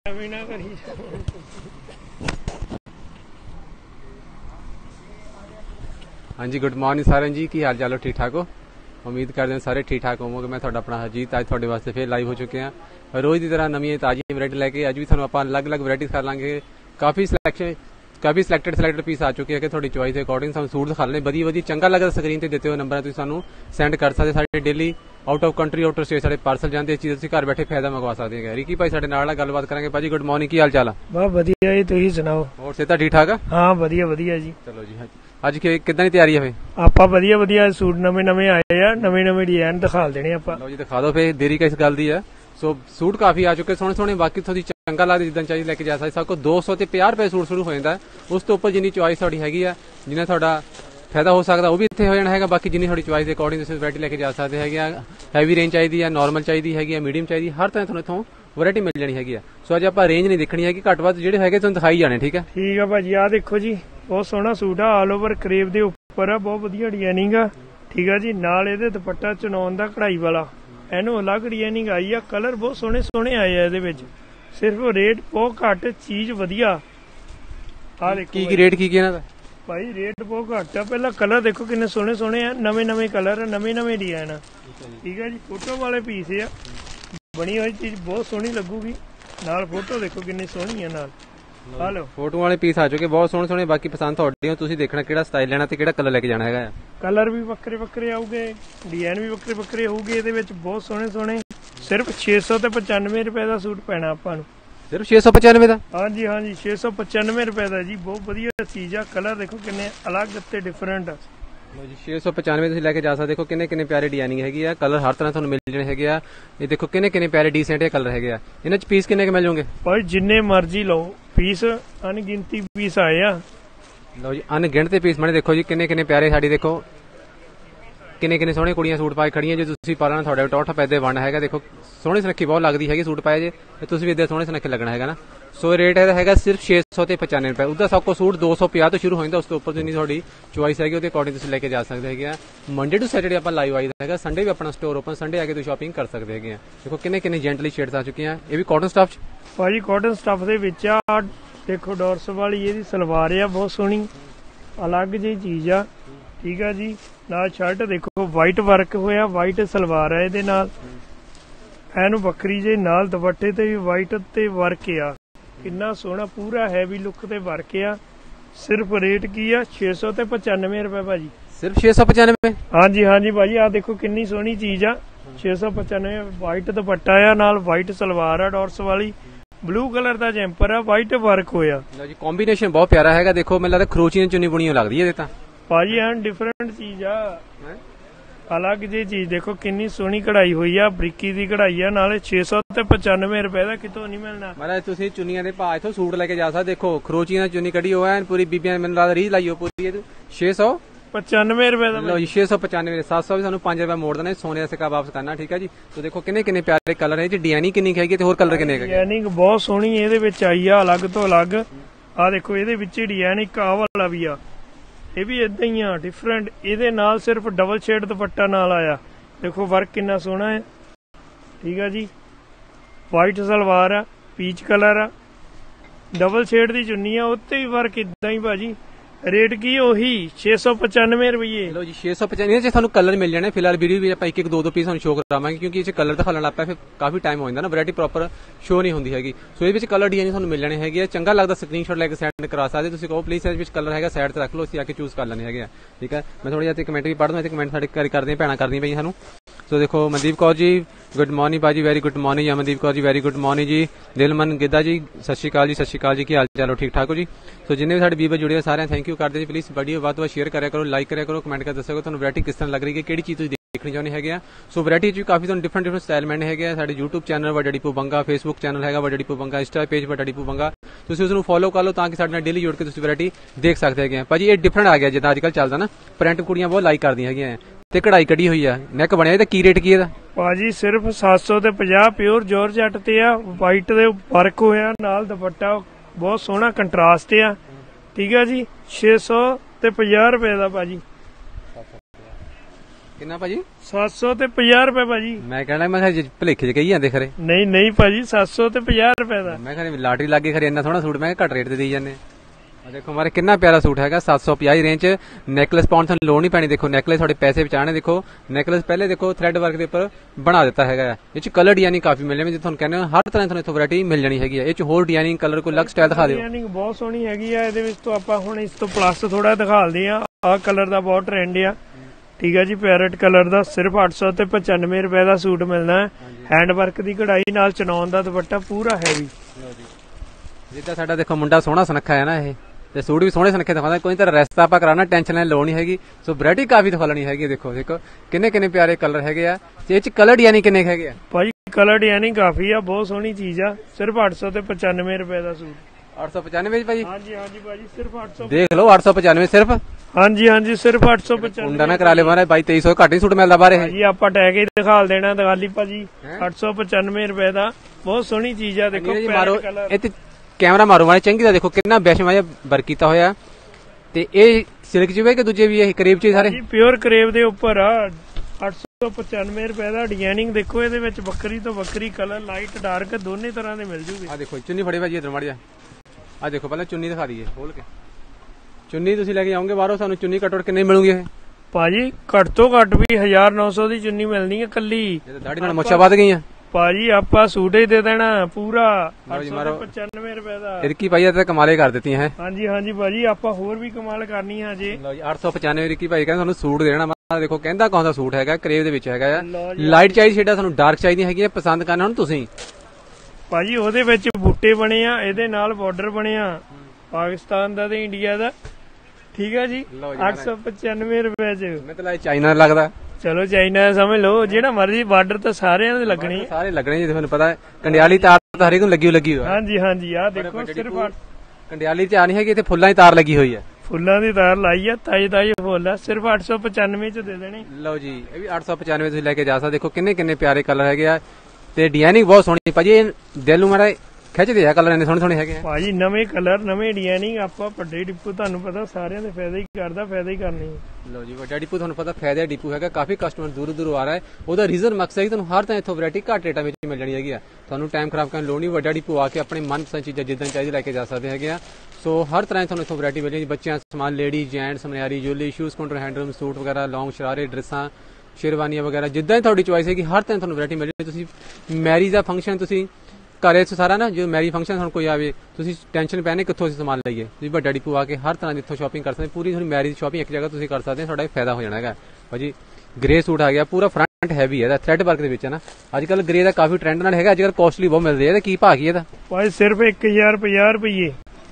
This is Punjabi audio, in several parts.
हाँ जी, गुड मॉर्निंग सारे जी, की हाल चाल हो? ठीक ठाक हो? उम्मीद करते हैं सारे ठीक ठाक होवोगे। मैं थोड़ा अपना हरजीत अज थोड़े वास्ते फिर लाइव हो चुके हैं रोज़ की तरह नवी ताज़ी वैरायटी लैके। अज भी थोड़ा अलग अलग वैरायटी कर लाँगे। काफ़ी सिलेक्टेड पीस आ चुके हैं कि थोड़ी चॉइस के अकॉर्डिंग सूट दिखा लें। वधिया वधिया चंगा लगता स्क्रीन पर देते हुए नंबर तुम सानू सेंड कर सकते। साढ़े daily out of country out of state साढ़े पार्सल जाते, इस चीज़ घर बैठे फायदा मंगवा सकते हैं। रिकी भाई साढ़े नाल गलबात करेंगे। भाजी गुड मॉर्निंग, की हाल चाल है? बहुत वधिया जी, तुसीं सुनाओ? और सेहत ठीक ठाक है? हाँ वधिया वधिया जी। चलो जी, अज किदां दी तैयारी है? फिर ਆਪਾਂ ਵਧੀਆ ਵਧੀਆ सूट नवे नवे आए आ, नवे नवे डिजाइन दिखा देने ਆਪਾਂ। लो जी दिखा दो फिर, देरी किस गल दी है। सो सूट काफी आ चुके सोहने सोहने, बाकी थोड़ी चंगा लगता जिदा चाहिए लैके जा सकते। सब को 250 रुपए सूट शुरू हो जाता है। उस तो उपर जिन्नी चॉइस थोड़ी हैगी है, जिन्हें थोड़ा फायदा हो सकता वो भी इतने हो जाना है। बाकी जिन्नी थोड़ी चॉइस के अकॉर्डिंग तुम वैरायटी लैके जा सकते हैं। हैवी रेंज चाहिए, नॉर्मल चाहिए, मीडियम चाहिए, हर तरह थोड़ा इतों वैरायटी मिल जानी हैगी। सो अज आप रेंज नहीं देखनी है, घट वध जो है तुम दिखाई जाने। ठीक है ठीक है भाजी, आ देखो जी बहुत सोहना सूट आ, ऑल ओवर करेब के उपर आ, बहुत वधिया डिजाइनिंग आ। ठीक है जी, नाल इहदे दुपट्टा चुनाउन दा कढ़ाई वाला, ਇਹਨੂੰ अलग डिजाइनिंग आई आ। कलर बहुत सोहने सोहने आए आ ਇਹਦੇ ਵਿੱਚ। सिर्फ रेट बहुत घट, चीज वधिया। आ देखो की रेट की ਇਹਨਾਂ ਦਾ भाई, रेट बहुत घट आ। पहला कलर देखो किन्ने सोहने सोहने आ, नवे नवे कलर आ, नवे नवे डिजाइन आ। ठीक है जी, फोटो वाले पीस आ, बनी हुई चीज बहुत सोहनी लगूगी। नाल फोटो देखो किन्नी सोहनी है नाल। हेलो फोटो वाले पीस आ चुके बहुत सोहने सोहने। बाकी पसंद थोड़ी हो, तुसीं देखना किहड़ा स्टाइल लेना ते किहड़ा कलर लेके जाना हैगा। कलर भी वक्रे वक्रे आउगे, डिजाइन भी वक्रे वक्रे होऊगे। ਇਹਦੇ ਵਿੱਚ बहुत सोहने सोहने। सिर्फ 695 रुपए ਦਾ सूट पैना ਆਪਾਂ ਨੂੰ। सिर्फ 695 ਦਾ? ਹਾਂਜੀ ਹਾਂਜੀ 695 रुपए ਦਾ जी, बहुत ਵਧੀਆ ਚੀਜ਼ ਆ। ਕਲਰ ਦੇਖੋ ਕਿੰਨੇ ਅਲੱਗ ਤੇ ਡਿਫਰੈਂਟ ਆ। लो जी 695 ਤੁਸੀਂ ਲੈ ਕੇ ਜਾ ਸਕਦੇ। ਦੇਖੋ ਕਿੰਨੇ ਕਿੰਨੇ ਪਿਆਰੇ ਡਿਜ਼ਾਈਨਿੰਗ ਹੈਗੀ ਆ, ਕਲਰ ਹਰ ਤਰ੍ਹਾਂ ਤੁਹਾਨੂੰ ਮਿਲ ਜਾਣੇ ਹੈਗੇ ਆ। ਇਹ ਦੇਖੋ ਕਿੰਨੇ ਕਿੰਨੇ ਪਿਆਰੇ ਡੀਸੈਂਟ ਇਹ ਕਲਰ ਹੈਗੇ ਆ। ਇਹਨਾਂ ਚ ਪੀਸ ਕਿੰਨੇ ਕੁ ਮਿਲ ਜਾਣਗੇ? ਭਾਈ ਜਿੰਨੇ ਮਰਜ਼ੀ ਲਓ ਪੀਸ, ਅਣਗਿਣਤੀ ਪੀਸ ਆਏ ਆ। ਲਓ ਜੀ ਅਣਗਿਣਤ ਪੀਸ ਬਣੇ। ਦੇਖੋ ਜੀ ਕਿੰਨੇ ਕਿੰਨੇ ਪਿਆਰੇ, ਸਾਡੀ ਦੇਖੋ ਕਿੰਨੇ ਕਿੰਨੇ ਸੋਹਣੇ ਕੁੜੀਆਂ ਸੂਟ ਪਾਏ ਖੜੀਆਂ। ਜੇ ਤੁਸੀਂ ਪਾਲਣਾ ਤੁਹਾਡੇ ਟੌਠ ਪੈਦੇ ਬਣ ਹੈਗਾ। ਦੇਖੋ ਸੋਹਣੀ ਸੁਨੱਖੀ ਬਹੁਤ ਲੱਗਦੀ ਹੈਗੀ ਸੂਟ ਪਾਏ ਜੇ, ਤੇ ਤੁਸੀਂ ਵੀ ਇੱਦਾਂ ਸੋਹਣੇ ਸੁਨੱਖੇ ਲੱਗਣਾ ਹੈਗਾ ਨਾ। ਸੋ ਰੇਟ ਇਹਦਾ ਹੈਗਾ ਸਿਰਫ 695 ਰੁਪਏ। ਉਹਦਾ ਸਭ ਕੋ ਸੂਟ 250 ਤੋਂ ਸ਼ੁਰੂ ਹੋ ਜਾਂਦਾ। ਉਸ ਤੋਂ ਉੱਪਰ ਜਿੰਨੀ ਤੁਹਾਡੀ ਚੁਆਇਸ ਹੈਗੀ ਉਹਦੇ ਅਕੋਰਡਿੰਗ ਤੁਸੀਂ ਲੈ ਕੇ ਜਾ ਸਕਦੇ ਹੈਗੇ ਆ। ਮੰਡੇ ਟੂ ਸੈਟਰਡੇ ਆਪਾਂ ਲਾਈਵ ਆਈਦਾ ਹੈਗਾ, ਸੰਡੇ ਵੀ ਆਪਣਾ ਸਟੋਰ ਓਪਨ, ਸੰਡੇ ਆ ਕੇ ਤੁਸੀਂ ਸ਼ਾਪਿੰਗ ਕਰ ਸਕਦੇ ਹੈਗੇ ਆ। ਦੇਖੋ ਕਿੰਨੇ ਕਿੰਨੇ ਜੈਂਟਲੀ ਸ਼ੇਡਸ ਆ ਚੁੱਕੀਆਂ। ਇਹ ਵੀ ਕਾਟਨ ਸਟਫ ਚ ਭਾਜੀ, ਕਾਟਨ ਸਟਫ ਦੇ ਵਿੱਚ ਆ। ਦੇਖੋ ਡੋਰਸ ਵਾਲੀ ਇਹਦੀ ਸਲਵਾਰ ਆ, ਬਹੁਤ ਸੋਹਣੀ ਅਲੱਗ ਜਿਹੀ ਚੀਜ਼ ਆ। ਠੀਕ ਆ ਜੀ, ਨਾਲ ਸ਼ਰਟ ਦੇਖੋ ਵਾਈਟ ਵਰਕ ਹੋਇਆ, ਵਾਈਟ ਸਲਵਾਰ ਆ ਇਹਦੇ ਨਾਲ। ਇਹਨੂੰ ਵੱਖਰੀ ਜਿਹੀ ਨਾਲ ਦੁਪੱਟੇ ਤੇ ਵੀ ਵਾਈਟ ਤੇ ਵਰਕ ਆ, ਕਿੰਨਾ ਸੋਹਣਾ ਪੂਰਾ ਹੈਵੀ ਲੁੱਕ ਤੇ ਵਰਕ ਆ। ਸਿਰਫ ਰੇਟ ਕੀ ਆ 695 ਰੁਪਏ ਭਾਜੀ, ਸਿਰਫ 695। ਹਾਂਜੀ ਹਾਂਜੀ ਭਾਜੀ, ਆ ਦੇਖੋ ਕਿੰਨੀ ਸੋਹਣੀ ਚੀਜ਼ ਆ। 695 ਵਾਈਟ ਦੁਪੱਟਾ ਆ, ਨਾਲ ਵਾਈਟ ਸਲਵਾਰ ਆ ਡੋਰਸ ਵਾਲੀ, ਬਲੂ ਕਲਰ ਦਾ ਜੈਂਪਰ ਆ, ਵਾਈਟ ਵਰਕ ਹੋਇਆ। ਲਓ ਜੀ ਕੰਬੀਨੇਸ਼ਨ ਬਹੁਤ ਪਿਆਰਾ ਹੈਗਾ। ਦੇਖੋ ਮੈਨੂੰ ਲੱਗਦਾ ਖਰੋਚੀਆਂ ਚੁੰਨੀ ਬੁਣੀਆਂ ਲੱਗਦੀ ਹੈ ਇਹ ਤਾਂ ਭਾਜੀ, ਐਨ ਡਿਫਰੈਂਟ ਚੀਜ਼ ਆ, ਅਲੱਗ ਜਿਹੀ ਚੀਜ਼। ਦੇਖੋ ਕਿੰਨੀ ਸੋਹਣੀ ਕਢਾਈ ਹੋਈ ਆ, ਬਰੀਕੀ ਦੀ ਕਢਾਈ ਆ। ਨਾਲੇ 695 ਰੁਪਏ ਦਾ ਕਿਤੋਂ ਨਹੀਂ ਮਿਲਣਾ। ਮਹਾਰਾਜ ਤੁਸੀਂ ਚੁੰਨੀਆਂ ਦੇ ਭਾਅ ਇਥੋਂ ਸੂਟ ਲੈ ਕੇ ਜਾ ਸਕਦੇ। ਦੇਖੋ ਖਰੋਚੀਆਂ ਚੁੰਨੀ ਕੱਢੀ ਹੋਇਆ ਐਨ ਪੂਰੀ, ਬੀਬੀਆਂ ਮੈਨੂੰ ਲੱਗਦਾ ਰੀਝ ਲਾਈ ਹੋ ਪੂਰੀ। 695 ਰੁਪਏ ਦਾ। ਲਓ ਜੀ 695 700 ਵੀ ਸਾਨੂੰ 5 ਰੁਪਏ ਮੋੜ ਦੇਣਾ, ਸੋਨੇ ਦਾ ਸਿੱਕਾ ਵਾਪਸ ਕਰਨਾ। ਠੀਕ ਹੈ ਜੀ। ਤੋ ਦੇਖੋ ਕਿੰਨੇ ਕਿੰਨੇ ਪਿਆਰੇ ਕਲਰ ਹੈ ਜੀ, ਡਿਜ਼ਾਈਨਿੰਗ ਕਿੰਨੀ ਹੈਗੀ ਤੇ ਹੋਰ ਕਲਰ ਕਿੰਨੇ ਹੈਗੇ। ਡਿਜ਼ਾਈਨਿੰਗ ਬਹੁਤ ਸੋਹਣੀ ਇਹਦੇ ਵਿੱਚ ਆਈ ਆ, ਅਲੱਗ ਤੋਂ ਅਲੱਗ। ਆ ਦੇਖੋ ਇਹਦੇ ਵਿੱਚ ਡਿਜ਼ਾਈਨ ਇੱਕ ਆਹ ਵਾਲਾ ਵੀ ਆ, ਇਹ ਵੀ ਇਦਾਂ ਹੀ ਆ ਡਿਫਰੈਂਟ। ਇਹਦੇ ਨਾਲ ਸਿਰਫ ਡਬਲ ਸ਼ੇਡ ਦੁਪੱਟਾ ਨਾਲ ਆਇਆ। ਦੇਖੋ ਵਰਕ ਕਿੰਨਾ ਸੋਹਣਾ ਹੈ। ਠੀਕ ਆ ਜੀ, ਵਾਈਟ ਸਲਵਾਰ ਆ, ਪੀਚ ਕਲਰ ਆ, ਡਬਲ ਸ਼ੇਡ ਦੀ ਚੁੰਨੀ ਆ, ਉੱਤੇ ਵੀ ਵਰਕ ਇਦਾਂ ਹੀ ਭਾਜੀ। ਰੇਟ ਕੀ ਉਹੀ 695 ਰੁਪਏ। ਲਓ ਜੀ 695 ਚ ਤੁਹਾਨੂੰ ਕਲਰ ਮਿਲ ਜਾਣੇ। ਫਿਲਹਾਲ ਵੀਡੀਓ ਵੀ ਆਪਾਂ ਇੱਕ ਇੱਕ ਦੋ ਦੋ ਪੀਸ ਤੁਹਾਨੂੰ ਸ਼ੋਅ ਕਰਾਵਾਂਗੇ, ਕਿਉਂਕਿ ਇਹ ਚ ਕਲਰ ਦਿਖਾਉਣ ਲੱਗ ਪਿਆ ਫਿਰ ਕਾਫੀ ਟਾਈਮ ਹੋ ਜਾਂਦਾ ਨਾ, ਵੈਰਾਈਟੀ ਪ੍ਰੋਪਰ ਸ਼ੋਅ ਨਹੀਂ ਹੁੰਦੀ ਹੈਗੀ। ਸੋ ਇਹ ਵਿੱਚ ਕਲਰ ਡਿਜ਼ਾਈਨ ਤੁਹਾਨੂੰ ਮਿਲ ਜਾਣੇ ਹੈਗੇ ਆ। ਚੰਗਾ ਲੱਗਦਾ ਸਕਰੀਨਸ਼ਾਟ ਲੈ ਕੇ ਸੈਂਡ ਕਰਾ ਸਕਦੇ ਤੁਸੀਂ। ਕਹੋ ਪਲੀਜ਼ ਇਸ ਵਿੱਚ ਕਲਰ ਹੈਗਾ ਸਾਈਡ ਤੇ ਰੱਖ ਲਓ, ਅਸੀਂ ਆ ਕੇ ਚੂਜ਼ ਕਰ ਲੈਣੇ ਹੈਗੇ ਆ। ਠੀਕ ਹੈ, ਮੈਂ ਥੋੜਾ ਜਿਹਾ ਤੇ ਕਮੈਂਟ ਵੀ ਪੜ੍ਹ ਦਵਾਂ। ਤੇ ਕਮੈਂਟ ਸਾਡੇ ਕਰਦੇ ਭੈਣਾਂ ਕਰਦੀਆਂ ਪਈਆਂ ਸਾਨੂੰ। ਸੋ ਦੇਖੋ ਮਨਦੀਪ ਕੌਰ ਜੀ ਗੁੱਡ ਮਾਰਨਿੰਗ ਭਾਜੀ, very good morning. Amandeep Kaur ji very good morning ਜੀ। ਦਿਲਮਨ ਗਿੱਧਾ ਜੀ ਸਤਿ ਸ਼੍ਰੀ ਅਕਾਲ ਜੀ, ਸਤਿ ਸ਼੍ਰੀ ਅਕਾਲ ਜੀ, ਕੀ ਹਾਲ ਚਾਲ ਹੋ? ਠੀਕ ਠਾਕ ਹੋ ਜੀ। ਸੋ ਜਿੰਨੇ ਵੀ ਸਾਡੇ ਵੀਵਰ ਜੁੜੇ ਸਾਰਿਆਂ ਥੈਂਕ ਯੂ ਕਰਦੇ ਜੀ। ਪਲੀਜ਼ ਵੀਡੀਓ ਵੱਧ ਤੋਂ ਵੱਧ ਸ਼ੇਅਰ ਕਰਿਆ ਕਰੋ, ਲਾਈਕ ਕਰਿਆ ਕਰੋ, ਕਮੈਂਟ ਕਰਕੇ ਦੱਸਿਆ ਕਰੋ ਤੁਹਾਨੂੰ ਵੈਰਾਈਟੀ ਕਿਸ ਤਰ੍ਹਾਂ ਲੱਗ ਰਹੀ ਹੈ, ਕਿਹੜੀ ਚੀਜ਼ ਤੁਸੀਂ ਦੇਖਣੀ ਚਾਹੁੰਦੇ ਹੈਗੇ ਆ। ਸੋ ਵੈਰਾਈਟੀ ਚ ਵੀ ਕਾਫੀ ਤੁਹਾਨੂੰ ਡਿਫਰੈਂਟ ਸਟਾਈਲ ਮਿਲਣੇ ਹੈਗੇ ਆ। ਸਾਡੇ YouTube ਚੈਨਲ ਵੱਡਾ ਡੀਪੂ ਬੰਗਾ, Facebook ਚੈਨਲ ਹੈਗਾ ਵੱਡਾ ਡੀਪੂ ਬੰਗਾ, ਇੰਸਟਾ ਪੇਜ ਵੱਡਾ ਡੀਪੂ ਬੰਗਾ, ਤੁਸੀਂ ਉਸ ਨੂੰ ਫੋਲੋ ਕਰ ਲਓ ਤਾਂ ਕਿ ਸਾਡੇ ਨਾਲ ਡੇਲੀ ਜੁੜ ਕੇ ਤੁਸੀਂ ਵੈਰਾਈਟੀ ਦੇਖ ਸਕਦੇ ਹੈਗੇ ਆ। ਭਾਜੀ ਇਹ ਡਿਫਰੈਂਟ ਆ ਗਿਆ ਜਿੱਦਾਂ ਅੱਜ ਕੱਲ੍ਹ ਚੱਲਦਾ ਨਾ, ਪ੍ਰਿੰਟ ਕੁੜੀਆਂ ਬਹੁਤ ਲਾਈਕ ਕਰਦੀਆਂ ਹੈਗੀਆਂ ਤੇ ਕਢਾਈ ਕੱਢੀ ਹੋਈ ਆ, ਨੈਕ ਬਣਿਆ। ਇਹਦਾ ਕੀ ਰੇਟ ਕੀ ਇਹਦਾ? ਭਾਜੀ ਸਿਰਫ 750 ਪਿਓਰ ਜੋਰਜੱਟ ਤੇ ਆ, ਵਾਈਟ ਦੇ ਵਰਕ ਹੋਇਆ, ਨਾਲ ਦੁਪੱਟਾ ਬਹੁਤ ਸੋਹਣਾ ਕੰਟਰਾਸਟ ਆ। ਠੀਕ ਆ ਜੀ, 650 ਰੁਪਏ ਦਾ ਭਾਜੀ। ਕਿੰਨਾ ਭਾਜੀ? 700 ਤੇ 50 ਰੁਪਏ ਭਾਜੀ। ਮੈਂ ਕਹਿਣਾ ਮੈਂ ਕਿਹਾ ਭਲੇਖੇ ਚ ਕਹੀ ਜਾਂਦੇ ਖਰੇ। ਨਹੀਂ ਨਹੀਂ ਭਾਜੀ 700 ਤੇ 50 ਰੁਪਏ ਦਾ। ਮੈਂ ਕਿਹਾ ਲਾਟਰੀ ਲੱਗੇ ਖਰੇ ਇੰਨਾ ਸੋਹਣਾ ਸੂਟ, ਮੈਂ ਕਿਹਾ ਘੱਟ ਰੇਟ ਤੇ ਦੇਈ ਜਾਂਦੇ। ਆ ਦੇਖੋ ਮਾਰੇ ਕਿੰਨਾ ਪਿਆਰਾ ਸੂਟ ਹੈਗਾ 750 ਰੇਂਜ ਚ। ਨੈਕਲੇਸ ਪਾਉਣ ਤੁਹਾਨੂੰ ਲੋੜ ਨਹੀਂ ਪੈਣੀ। ਦੇਖੋ ਨੈਕਲੇਸ ਤੁਹਾਡੇ ਪੈਸੇ ਬਚਾਣੇ। ਦੇਖੋ ਨੈਕਲੇਸ ਪਹਿਲੇ ਦੇਖੋ ਥ੍ਰੈਡ ਵਰਕ ਦੇ ਉੱਪਰ ਬਣਾ ਦਿੱਤਾ ਹੈਗਾ। ਇਹ ਚ ਕਲਰ ਡਿਜ਼ਾਈਨਿੰਗ ਕਾਫੀ ਮਿਲਣੇ ਨੇ, ਤੁਹਾਨੂੰ ਕਹਿੰਦੇ ਹਰ ਤਰ੍ਹਾਂ ਤੁਹਾਨੂੰ ਇੱਥੋਂ ਵੈਰਾਈਟੀ ਮਿਲ ਜਾਣੀ ਹੈਗੀ ਹੈ। ਇਹ ਚ ਹੋਰ ਡਿਜ਼ਾਈਨਿੰਗ ਕਲਰ ਕੋਈ ਅਲੱਗ ਸਟਾਈਲ ਦਿਖਾ ਦਿਓ। ਡਿਜ਼ਾਈਨਿੰਗ ਬਹੁਤ ਸੋਹਣੀ ਹੈਗੀ ਆ। ਇਹਦੇ ਵਿੱਚ ਤੋਂ ਆਪਾਂ ਹੁਣ ਇਸ ਤੋਂ ਪਲੱਸ ਥੋੜਾ ਦਿਖਾਲਦੇ ਆ। ਆਹ ਕਲਰ ਦਾ ਬਹੁਤ ਟ੍ਰੈਂਡ ਆ, ਠੀਕ ਹੈ ਜੀ। ਪੈਰਟ ਕਲਰ ਦਾ ਸਿਰਫ 800 ਤੇ 95 ਰੁਪਏ ਦਾ ਸੂਟ ਮਿਲਣਾ ਹੈ। ਹੈਂਡ ਵਰਕ ਦੀ ਕਢਾਈ ਨਾਲ ਚਨੌਨ ਦਾ ਦੁਪੱਟਾ ਪੂਰਾ ਹੈਵੀ। ਜਿੱਦਾਂ ਸਾਡਾ ਦੇਖੋ ਮੁੰਡਾ ਸੋਹਣਾ ਸੁਨੱਖਾ ਹੈ ਨਾ, ਇਹ ਤੇ ਸੂਟ ਵੀ ਸੋਹਣੇ ਸੁਨੱਖੇ ਦਿਖਾਉਂਦਾ। ਕੋਈ ਤਰ੍ਹਾਂ ਰਸਤਾ ਆਪਾਂ ਕਰਾਉਣਾ ਟੈਨਸ਼ਨ ਲੈਣ ਲੋੜ ਨਹੀਂ ਹੈਗੀ। ਸੋ ਵੈਰਾਈਟੀ ਕਾਫੀ ਦਿਖਾਉਣੀ ਹੈਗੀ। ਦੇਖੋ ਦੇਖੋ ਕਿੰਨੇ ਕਿੰਨੇ ਪਿਆਰੇ ਕਲਰ ਹੈਗੇ ਆ। ਤੇ ਇਹ ਚ ਕਲਰ ਯਾਨੀ ਕਿੰਨੇ ਹੈਗੇ ਆ ਭਾਈ? ਕਲਰ ਯਾਨੀ ਕਾਫੀ ਆ, ਬਹੁਤ ਸੋਹਣੀ ਚੀਜ਼ ਆ। ਸਿਰਫ 800 ਤੇ 95 ਰੁਪਏ ਦਾ ਸੂਟ। 895 ਭਾਜੀ? ਹਾਂਜੀ ਹਾਂਜੀ ਭਾਜੀ ਸਿਰਫ 800। ਦੇਖ ਲਓ 895 ਸਿਰਫ। ਹਾਂਜੀ ਹਾਂਜੀ ਸਿਰਫ 895। ਮੁੰਡਾ ਨਾ ਕਰਾ ਲੈ ਮਾਰੇ 2200 ਘੱਟ ਹੀ ਸੂਟ ਮਿਲਦਾ ਬਾਹਰ ਇਹ ਜੀ। ਆਪਾਂ ਟੈਗ ਹੀ ਦਿਖਾਲ ਦੇਣਾ ਦਿਵਾਲੀ ਭਾਜੀ। 895 ਰੁਪਏ ਦਾ ਬਹੁਤ ਸੋਹਣੀ ਚੀਜ਼ ਆ। ਦੇਖੋ ਮਾਰੋ ਇਹ ਕੈਮਰਾ ਮਾਰੋ ਮਾਰੇ ਚੰਗੀ ਦਾ। ਦੇਖੋ ਕਿੰਨਾ ਬੈਸ਼ਮਾ ਵਰਕ ਕੀਤਾ ਹੋਇਆ। ਤੇ ਇਹ ਸਿਲਕ ਚ ਵੀ ਕਿ ਦੂਜੇ ਵੀ ਇਹ ਕਰੇਬ ਚ ਸਾਰੇ? ਪਿਓਰ ਕਰੇਬ ਦੇ ਉੱਪਰ ਆ। 895 ਰੁਪਏ ਦਾ। ਡਿਜ਼ਾਈਨਿੰਗ ਦੇਖੋ ਇਹਦੇ ਵਿੱਚ ਵੱਖਰੀ ਤੋਂ ਵੱਖਰੀ ਕਲਰ ਲਾਈਟ ਡਾਰਕ ਦੋਨੇ ਤਰ੍ਹਾਂ ਦੇ ਮਿਲ ਜੂਗੇ। ਆ ਦੇਖੋ ਚੁੰਨੀ ਫੜੇ ਭਾਜੀ ਇਧਰ ਮਾੜੀ ਜਾ। ਆ ਦੇਖੋ ਪਹਿਲਾਂ ਚੁੰਨੀ ਦਿਖਾ ਦਈਏ ਖੋਲ ਕੇ। ਚੁੰਨੀ ਤੁਸੀਂ ਲੈ ਕੇ ਆਉਂਗੇ ਬਾਹਰੋਂ, ਸਾਨੂੰ ਚੁੰਨੀ ਘੱਟੋ ਘੱਟ ਕਿੰਨੇ ਮਿਲੂਗੀ ਇਹ ਭਾਜੀ? ਘੱਟ ਤੋਂ ਘੱਟ ਵੀ 1900 ਦੀ ਚੁੰਨੀ ਮਿਲਣੀ ਹੈ ਕੱਲੀ। ਦਾੜੀ ਨਾਲ ਮੁੱਛਾਂ ਵੱਧ ਗਈਆਂ ਭਾਜੀ। ਆਪਾਂ ਸੂਟ ਹੀ ਦੇ ਦੇਣਾ ਪੂਰਾ 895 ਰੁਪਏ ਦਾ। ਰਿੱਕੀ ਭਾਈ ਤਾਂ ਕਮਾਲੇ ਕਰ ਦਿੱਤੀਆਂ ਹੈ। ਹਾਂਜੀ ਹਾਂਜੀ ਭਾਜੀ ਆਪਾਂ ਹੋਰ ਵੀ ਕਮਾਲ ਕਰਨੀ ਹੈ ਜੀ। ਲਓ ਜੀ 895 ਰਿੱਕੀ ਭਾਈ ਕਹਿੰਦਾ ਤੁਹਾਨੂੰ ਸੂਟ ਦੇਣਾ। ਦੇਖੋ ਕਹਿੰਦਾ ਕੌਣ ਦਾ ਸੂਟ ਹੈਗਾ, ਕਰੇਵ ਦੇ ਵਿੱਚ ਹੈਗਾ ਆ। ਲਾਈਟ ਚਾਹੀਦੀ ਸ਼ੇਡਾਂ, ਤੁਹਾਨੂੰ ਡਾਰਕ ਚਾਹੀਦੀ ਹੈਗੀ, ਪਸੰਦ ਕਰਨਾ ਹੁਣ ਤੁਸੀਂ ਭਾਜੀ। ਉਹਦੇ ਵਿੱਚ ਬੂਟੇ ਬਣੇ ਆ, ਇਹਦੇ ਨਾਲ ਬਾਰਡਰ ਬਣੇ ਆ ਪਾਕਿਸਤਾਨ ਦਾ ਤੇ ਇੰਡੀਆ ਦਾ, ਠੀਕ ਹੈ ਜੀ। 895 ਰੁਪਏ ਚ। ਮੈਂ ਤਾਂ ਚਾਈਨਾ ਲੱਗਦਾ। ਚਲੋ ਚਾਈਨਾ ਸਮਝ ਲਓ, ਜਿਹੜਾ ਮਰਜ਼ੀ ਬਾਰਡਰ ਤਾਂ ਸਾਰਿਆਂ ਦੇ ਲੱਗਣੇ, ਸਾਰੇ ਲੱਗਣੇ ਜੀ। ਤੁਹਾਨੂੰ ਪਤਾ ਕੰਡਿਆਲੀ ਤਾਰ ਤਾਂ ਹਰੇਕ ਨੂੰ ਲੱਗੀ ਹੋਈ। ਹਾਂਜੀ ਹਾਂਜੀ ਆਹ ਦੇਖੋ ਸਿਰਫ ਕੰਡਿਆਲੀ ਚ ਆ ਨਹੀਂ ਹੈਗੀ, ਇੱਥੇ ਫੁੱਲਾਂ ਦੀ ਤਾਰ ਲੱਗੀ ਹੋਈ ਹੈ। ਫੁੱਲਾਂ ਦੀ ਤਾਰ ਲਾਈ ਆ, ਤਾਜ਼ੇ ਤਾਜ਼ੇ ਫੁੱਲ ਆ। ਸਿਰਫ 895 ਚ ਦੇ ਦੇਣੇ। ਲਓ ਜੀ ਇਹ ਵੀ 895 ਤੁਸੀਂ ਲੈ ਕੇ ਜਾ ਸਕਦੇ। ਦੇਖੋ ਕਿੰਨੇ ਕਿੰਨੇ ਪਿਆਰੇ ਕਲਰ ਹੈਗੇ ਆ ਤੇ ਡਿਜ਼ਾਈਨਿੰਗ ਬਹੁਤ ਸੋਹਣੀ ਭਾਜੀ। ਇਹ ਦਿਲ ਨੂੰ ਮਾੜਾ ਖਿੱਚਦੇ ਆ ਕਲਰ, ਇੰਨੇ ਸੋਹਣੇ ਸੋਹਣੇ ਹੈਗੇ ਆ ਭਾਜੀ। ਨਵੇਂ ਕਲਰ ਨਵੇਂ ਡਿਜ਼ਾਈਨਿੰਗ। ਆਪਾਂ ਵੱਡੇ ਡਿਪੂ ਤੁਹਾਨੂੰ ਪਤਾ ਸਾਰਿਆਂ ਦੇ ਫਾਇਦਾ ਹੀ ਕਰਦਾ, ਫਾਇਦਾ ਹੀ ਕਰਨੀ। ਲਓ ਜੀ ਵੱਡਾ ਡਿਪੂ ਤੁਹਾਨੂੰ ਪਤਾ ਫਾਇਦਾ ਡਿਪੂ ਹੈਗਾ। ਕਾਫੀ ਕਸਟਮਰ ਦੂਰੋਂ ਆ ਰਿਹਾ ਹੈ। ਉਹਦਾ ਰੀਜ਼ਨ ਮਕਸਦ ਹੈ ਤੁਹਾਨੂੰ ਹਰ ਤਰ੍ਹਾਂ ਇੱਥੋਂ ਵੈਰਾਈਟੀ ਘੱਟ ਰੇਟਾਂ ਵਿੱਚ ਮਿਲ ਜਾਣੀ ਹੈਗੀ ਆ। ਤੁਹਾਨੂੰ ਟਾਈਮ ਖਰਾਬ ਕਰਨ ਲੋੜ ਨਹੀਂ। ਵੱਡਾ ਡਿਪੂ ਆ ਕੇ ਆਪਣੇ ਮਨਪਸੰਦ ਚੀਜ਼ਾਂ ਜਿੱਦਾਂ ਚਾਹੀਦੀ ਲੈ ਕੇ ਜਾ ਸਕਦੇ ਹੈਗੇ ਆ। ਸੋ ਹਰ ਤਰ੍ਹਾਂ ਤੁਹਾਨੂੰ ਇੱਥੋਂ ਵੈਰਾਈਟੀ ਮਿਲ ਜਾਣੀ। ਬੱਚਿਆਂ ਸਮਾਨ, ਲੇਡੀ ਜੈਂਟਸ, ਮਨਿਆਰੀ, jewellery, shoes, counter, handloom, suit ਵਗੈਰਾ, ਲੌਂਗ ਸ਼ਰਾਰੇ, ਡਰੈਸਾਂ, ਸ਼ੇਰਵਾਨੀਆਂ ਵਗੈਰਾ ਜਿੱਦਾਂ ਤੁਹਾਡੀ ਚੁਆਇਸ ਹੈਗੀ ਹਰ ਤਰ੍ਹਾਂ ਤੁਹਾਨੂੰ ਵੈਰਾਈਟੀ ਮਿਲ ਜਾਣੀ। ਤੁਸੀਂ ਮੈਰਿਜ ਦਾ ਫੰਕਸ਼ਨ ਤੁਸੀਂ ਘਰੇ ਸਾਰਾ ਨਾ ਜੋ ਮੈਰਿਜ ਫੰਕਸ਼ਨ ਤੁਹਾਨੂੰ ਕੋਈ ਆਵੇ, ਤੁਸੀਂ ਟੈਨਸ਼ਨ ਪੈਣੇ ਕਿੱਥੋਂ ਅਸੀਂ ਸਮਾਨ ਲਈਏ। ਤੁਸੀਂ ਵੱਡਾ ਡਿਪੂ ਆ ਕੇ ਹਰ ਤਰ੍ਹਾਂ ਦੀ ਇੱਥੋਂ ਸ਼ਾਪਿੰਗ ਕਰ ਸਕਦੇ। ਪੂਰੀ ਤੁਹਾਡੀ ਮੈਰਿਜ ਸ਼ਾਪਿੰਗ ਇੱਕ ਜਗ੍ਹਾ ਤੁਸੀਂ ਕਰ ਸਕਦੇ ਹੋ। ਤੁਹਾਡਾ ਫਾਇਦਾ ਹੋ ਜਾਣਾ ਹੈਗਾ ਭਾਜੀ। ਗ੍ਰੇ ਸੂਟ ਆ ਗਿਆ, ਪੂਰਾ ਫਰੰਟ ਹੈਵੀ ਹੈ, ਥ੍ਰੈਡ ਵਰਕ ਦੇ ਵਿੱਚ ਹੈ ਨਾ। ਅੱਜ ਕੱਲ ਗ੍ਰੇ ਦਾ ਕਾਫੀ ਟ੍ਰੈਂਡ ਨਾਲ ਹੈਗਾ। ਅੱਜ ਕੱਲ ਕੋਸਟਲੀ ਬਹੁਤ ਮਿਲਦੇ ਆ। ਕੀ ਭਾਅ ਕੀ ਇਹਦਾ? ਭਾਈ ਸਿਰਫ 1050 ਰੁਪਏ।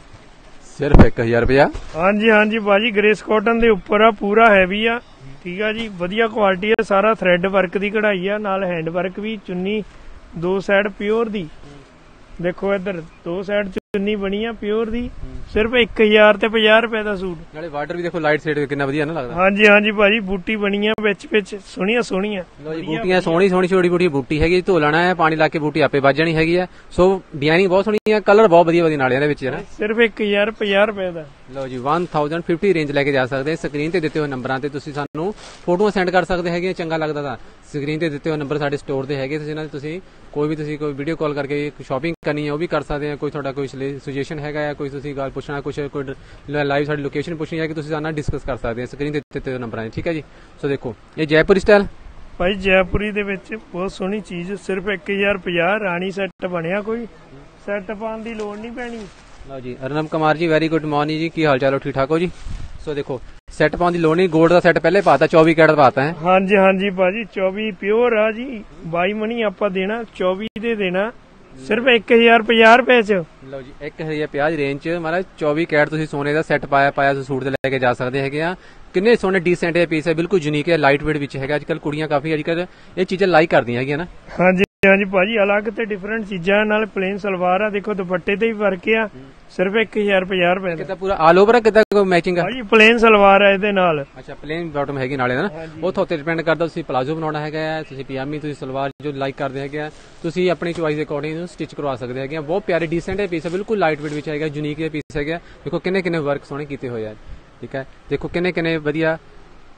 ਸਿਰਫ 1000 ਰੁਪਇਆ? ਹਾਂਜੀ ਹਾਂਜੀ ਭਾਜੀ। ਗ੍ਰੇਸ ਕਾਟਨ ਦੇ ਉੱਪਰ ਆ, ਪੂਰਾ ਹੈਵੀ ਆ, ਠੀਕ ਆ ਜੀ। ਵਧੀਆ ਕੁਆਲਿਟੀ ਆ, ਸਾਰਾ ਥ੍ਰੈਡ ਵਰਕ ਦੀ ਕਢਾਈ ਆ, ਨਾਲ ਹੈਂਡ ਵਰਕ ਵੀ। ਚੁੰਨੀ ਦੋ ਸਾਈਡ ਪਿਓਰ ਦੀ। ਦੇਖੋ ਇੱਧਰ ਦੋ ਸਾਈਡ ਚੁੰਨੀ ਬਣੀ ਆ ਪਿਓਰ ਦੀ। ਸਿਰਫ 1050 ਰੁਪਏ ਦਾ ਸੂਟ। ਨਾਲੇ ਬਾਰਡਰ ਵੀ ਦੇਖੋ ਲਾਈਟ ਸ਼ੇਡ ਕਿੰਨਾ ਵਧੀਆ ਨਾ ਲੱਗਦਾ। ਹਾਂਜੀ ਹਾਂਜੀ ਭਾਜੀ। ਬੂਟੀ ਬਣੀ ਆ ਵਿੱਚ ਵਿੱਚ ਸੋਹਣੀਆਂ ਸੋਹਣੀਆਂ। ਲੋ ਜੀ ਬੂਟੀਆਂ ਸੋਹਣੀ ਸੋਹਣੀ ਛੋਟੀ ਬੂਟੀ ਬੂਟੀ ਹੈਗੀ। ਧੋ ਲੈਣਾ ਹੈ, ਪਾਣੀ ਲਾ ਕੇ ਬੂਟੀ ਆਪੇ ਵੱਜ ਜਾਣੀ ਹੈਗੀ ਆ। ਸੋ ਡਿਜ਼ਾਈਨਿੰਗ ਬਹੁਤ ਸੋਹਣੀ ਆ, ਕਲਰ ਬਹੁਤ ਵਧੀਆ ਵਧੀਆ ਨਾਲੇ ਇਹਦੇ ਵਿੱਚ ਨਾ। ਸਿਰਫ 1050 ਰੁਪਏ ਦਾ। ਲੋ ਜੀ 1050 ਰੇਂਜ ਲੈ ਕੇ ਜਾ ਸਕਦੇ। ਸਕਰੀਨ ਤੇ ਦਿੱਤੇ ਹੋਏ ਨੰਬਰਾਂ ਤੇ ਤੁਸੀਂ ਸਾਨੂੰ ਫੋਟੋਆਂ ਸੈਂਡ ਕਰ ਸਕਦੇ ਹੈਗੇ। ਚੰਗਾ ਲੱਗਦਾ ਤਾਂ ਸਕਰੀਨ ਤੇ ਦਿੱਤੇ ਹੋਏ ਨੰਬਰ ਸਾਡੇ ਸਟੋਰ ਦੇ ਹੈਗੇ। ਤੁਸੀਂ ਕੋਈ ਵੀਡੀਓ ਕਾਲ ਕਰਕੇ ਸ਼ਾਪਿੰਗ ਕਰਨੀ ਹੈ ਉਹ ਵੀ ਕਰ ਸਕਦੇ ਆ। ਕੋਈ ਤੁਹਾਡਾ ਕੋਈ ਸੁਜੈਸ਼ਨ ਹੈਗਾ ਜਾਂ ਕੋਈ ਤੁਸੀਂ ਗੱਲ ਪੁੱਛਣਾ, ਕੋਈ ਲਾਈਵ ਸਾਡੀ ਲੋਕੇਸ਼ਨ ਪੁੱਛਣੀ ਹੈ ਕਿ ਤੁਸੀਂ ਸਾਡੇ ਨਾਲ ਡਿਸਕਸ ਕਰ ਸਕਦੇ ਆ ਸਕਰੀਨ ਤੇ ਦਿੱਤੇ ਹੋਏ ਨੰਬਰਾਂ 'ਤੇ, ਠੀਕ ਹੈ ਜੀ। ਸੋ ਦੇਖੋ ਇਹ ਜੈਪੁਰੀ ਸਟਾਈਲ ਭਾਈ। ਜੈਪੁਰੀ ਦੇ ਵਿੱਚ ਬਹੁਤ ਸੋਹਣੀ ਚੀਜ਼। ਸਿਰਫ 1050 ਰਾਣੀ ਸੈੱਟ ਬਣਿਆ। ਕੋਈ ਸੈੱਟ ਪਾਉਣ ਦੀ ਲੋੜ ਨਹੀਂ ਪੈਣੀ। ਲਓ ਜੀ Arnab Kumar ji very good morning ਜੀ, ਕੀ ਹਾਲ ਚਾਲ ਹੋ? ਠੀਕ ਠਾਕ ਹੋ ਜੀ? ਸੋ ਦੇਖੋ ਸੈੱਟ ਪਾਉਣ ਦੀ ਲੋੜ ਨਹੀਂ। ਗੋਲਡ ਦਾ ਸੈੱਟ ਪਹਿਲੇ ਪਾਤਾ, 24 ਕੈਰਟ ਪਾਤਾ ਹੈ। ਹਾਂਜੀ ਹਾਂਜੀ ਭਾਜੀ 24 ਪਿਓਰ ਆ ਜੀ। ਬਾਈ ਮਣੀ ਆਪਾਂ ਦੇਣਾ 24 ਦੇ ਦੇਣਾ ਸਿਰਫ 1050 ਰੁਪਏ ਚ। ਲਓ ਜੀ 1050 ਰੇਂਜ ਚ ਮਹਾਰਾਜ 24 ਕੈਰਟ ਤੁਸੀਂ ਸੋਨੇ ਦਾ ਸੈੱਟ ਪਾਇਆ ਸੂਟ ਤੇ ਲੈ ਕੇ ਜਾ ਸਕਦੇ ਹੈਗੇ ਆ। ਕਿੰਨੇ ਸੋਹਣੇ ਡੀਸੈਂਟ ਇਹ ਪੀਸ ਹੈ, ਬਿਲਕੁਲ ਯੂਨੀਕ ਹੈ, ਲਾਈਟ ਵੇਟ ਵਿੱਚ ਹੈਗਾ। ਅੱਜ ਕੱਲ ਕੁੜੀਆਂ ਕਾਫੀ ਅੱਜ ਕੱਲ ਇਹ ਚੀਜ਼ਾਂ ਲਾਈਕ ਕਰਦੀਆਂ ਹੈਗੀਆਂ ਨਾ। ਹਾਂਜੀ ਹਾਂਜੀ ਭਾਜੀ ਅਲੱਗ ਤੇ ਡਿਫਰੈਂਟ ਚੀਜ਼ਾਂ ਨਾਲ ਪਲੇਨ ਸਲਵਾਰ ਆ। ਦੇਖੋ ਦੁਪੱਟੇ ਤੇ ਵੀ ਵਰਕ ਆ। ਸਿਰਫ 1050 ਰੁਪਏ ਦਾ। ਕਿਤਾ ਪੂਰਾ ਆਲ ਓਵਰ ਕਿਤਾ ਕੋਈ ਮੈਚਿੰਗ ਆ? ਭਾਜੀ ਪਲੇਨ ਸਲਵਾਰ ਆ ਇਹਦੇ ਨਾਲ। ਅੱਛਾ ਪਲੇਨ ਬਾਟਮ ਹੈਗੀ ਨਾਲੇ ਨਾ। ਉਹ ਤੁਹਾਤੇ ਡਿਪੈਂਡ ਕਰਦਾ ਤੁਸੀਂ ਪਲਾਜ਼ੋ ਬਣਾਉਣਾ ਹੈਗਾ, ਤੁਸੀਂ ਪਜਾਮੀ, ਤੁਸੀਂ ਸਲਵਾਰ ਜੋ ਲਾਈਕ ਕਰਦੇ ਹੈਗੇ ਆ, ਤੁਸੀਂ ਆਪਣੀ ਚੁਆਇਸ ਦੇ ਅਕੋਰਡਿੰਗ ਸਟਿਚ ਕਰਵਾ ਸਕਦੇ ਹੈਗੇ ਆ। ਬਹੁਤ ਪਿਆਰੇ ਡੀਸੈਂਟ ਹੈ ਪੀਸ ਹੈ, ਬਿਲਕੁਲ ਲਾਈਟ ਵੇਟ ਵਿੱਚ ਹੈਗਾ, ਯੂਨੀਕ ਹੈ ਪੀਸ ਹੈਗਾ। ਦੇਖੋ ਕਿੰਨੇ ਕਿੰਨੇ ਵਰਕ ਸੋਹਣੇ ਕੀਤੇ ਹੋਏ ਆ, ਠੀਕ ਹੈ। ਦੇਖੋ ਕਿੰਨੇ ਕਿੰਨੇ ਵਧੀਆ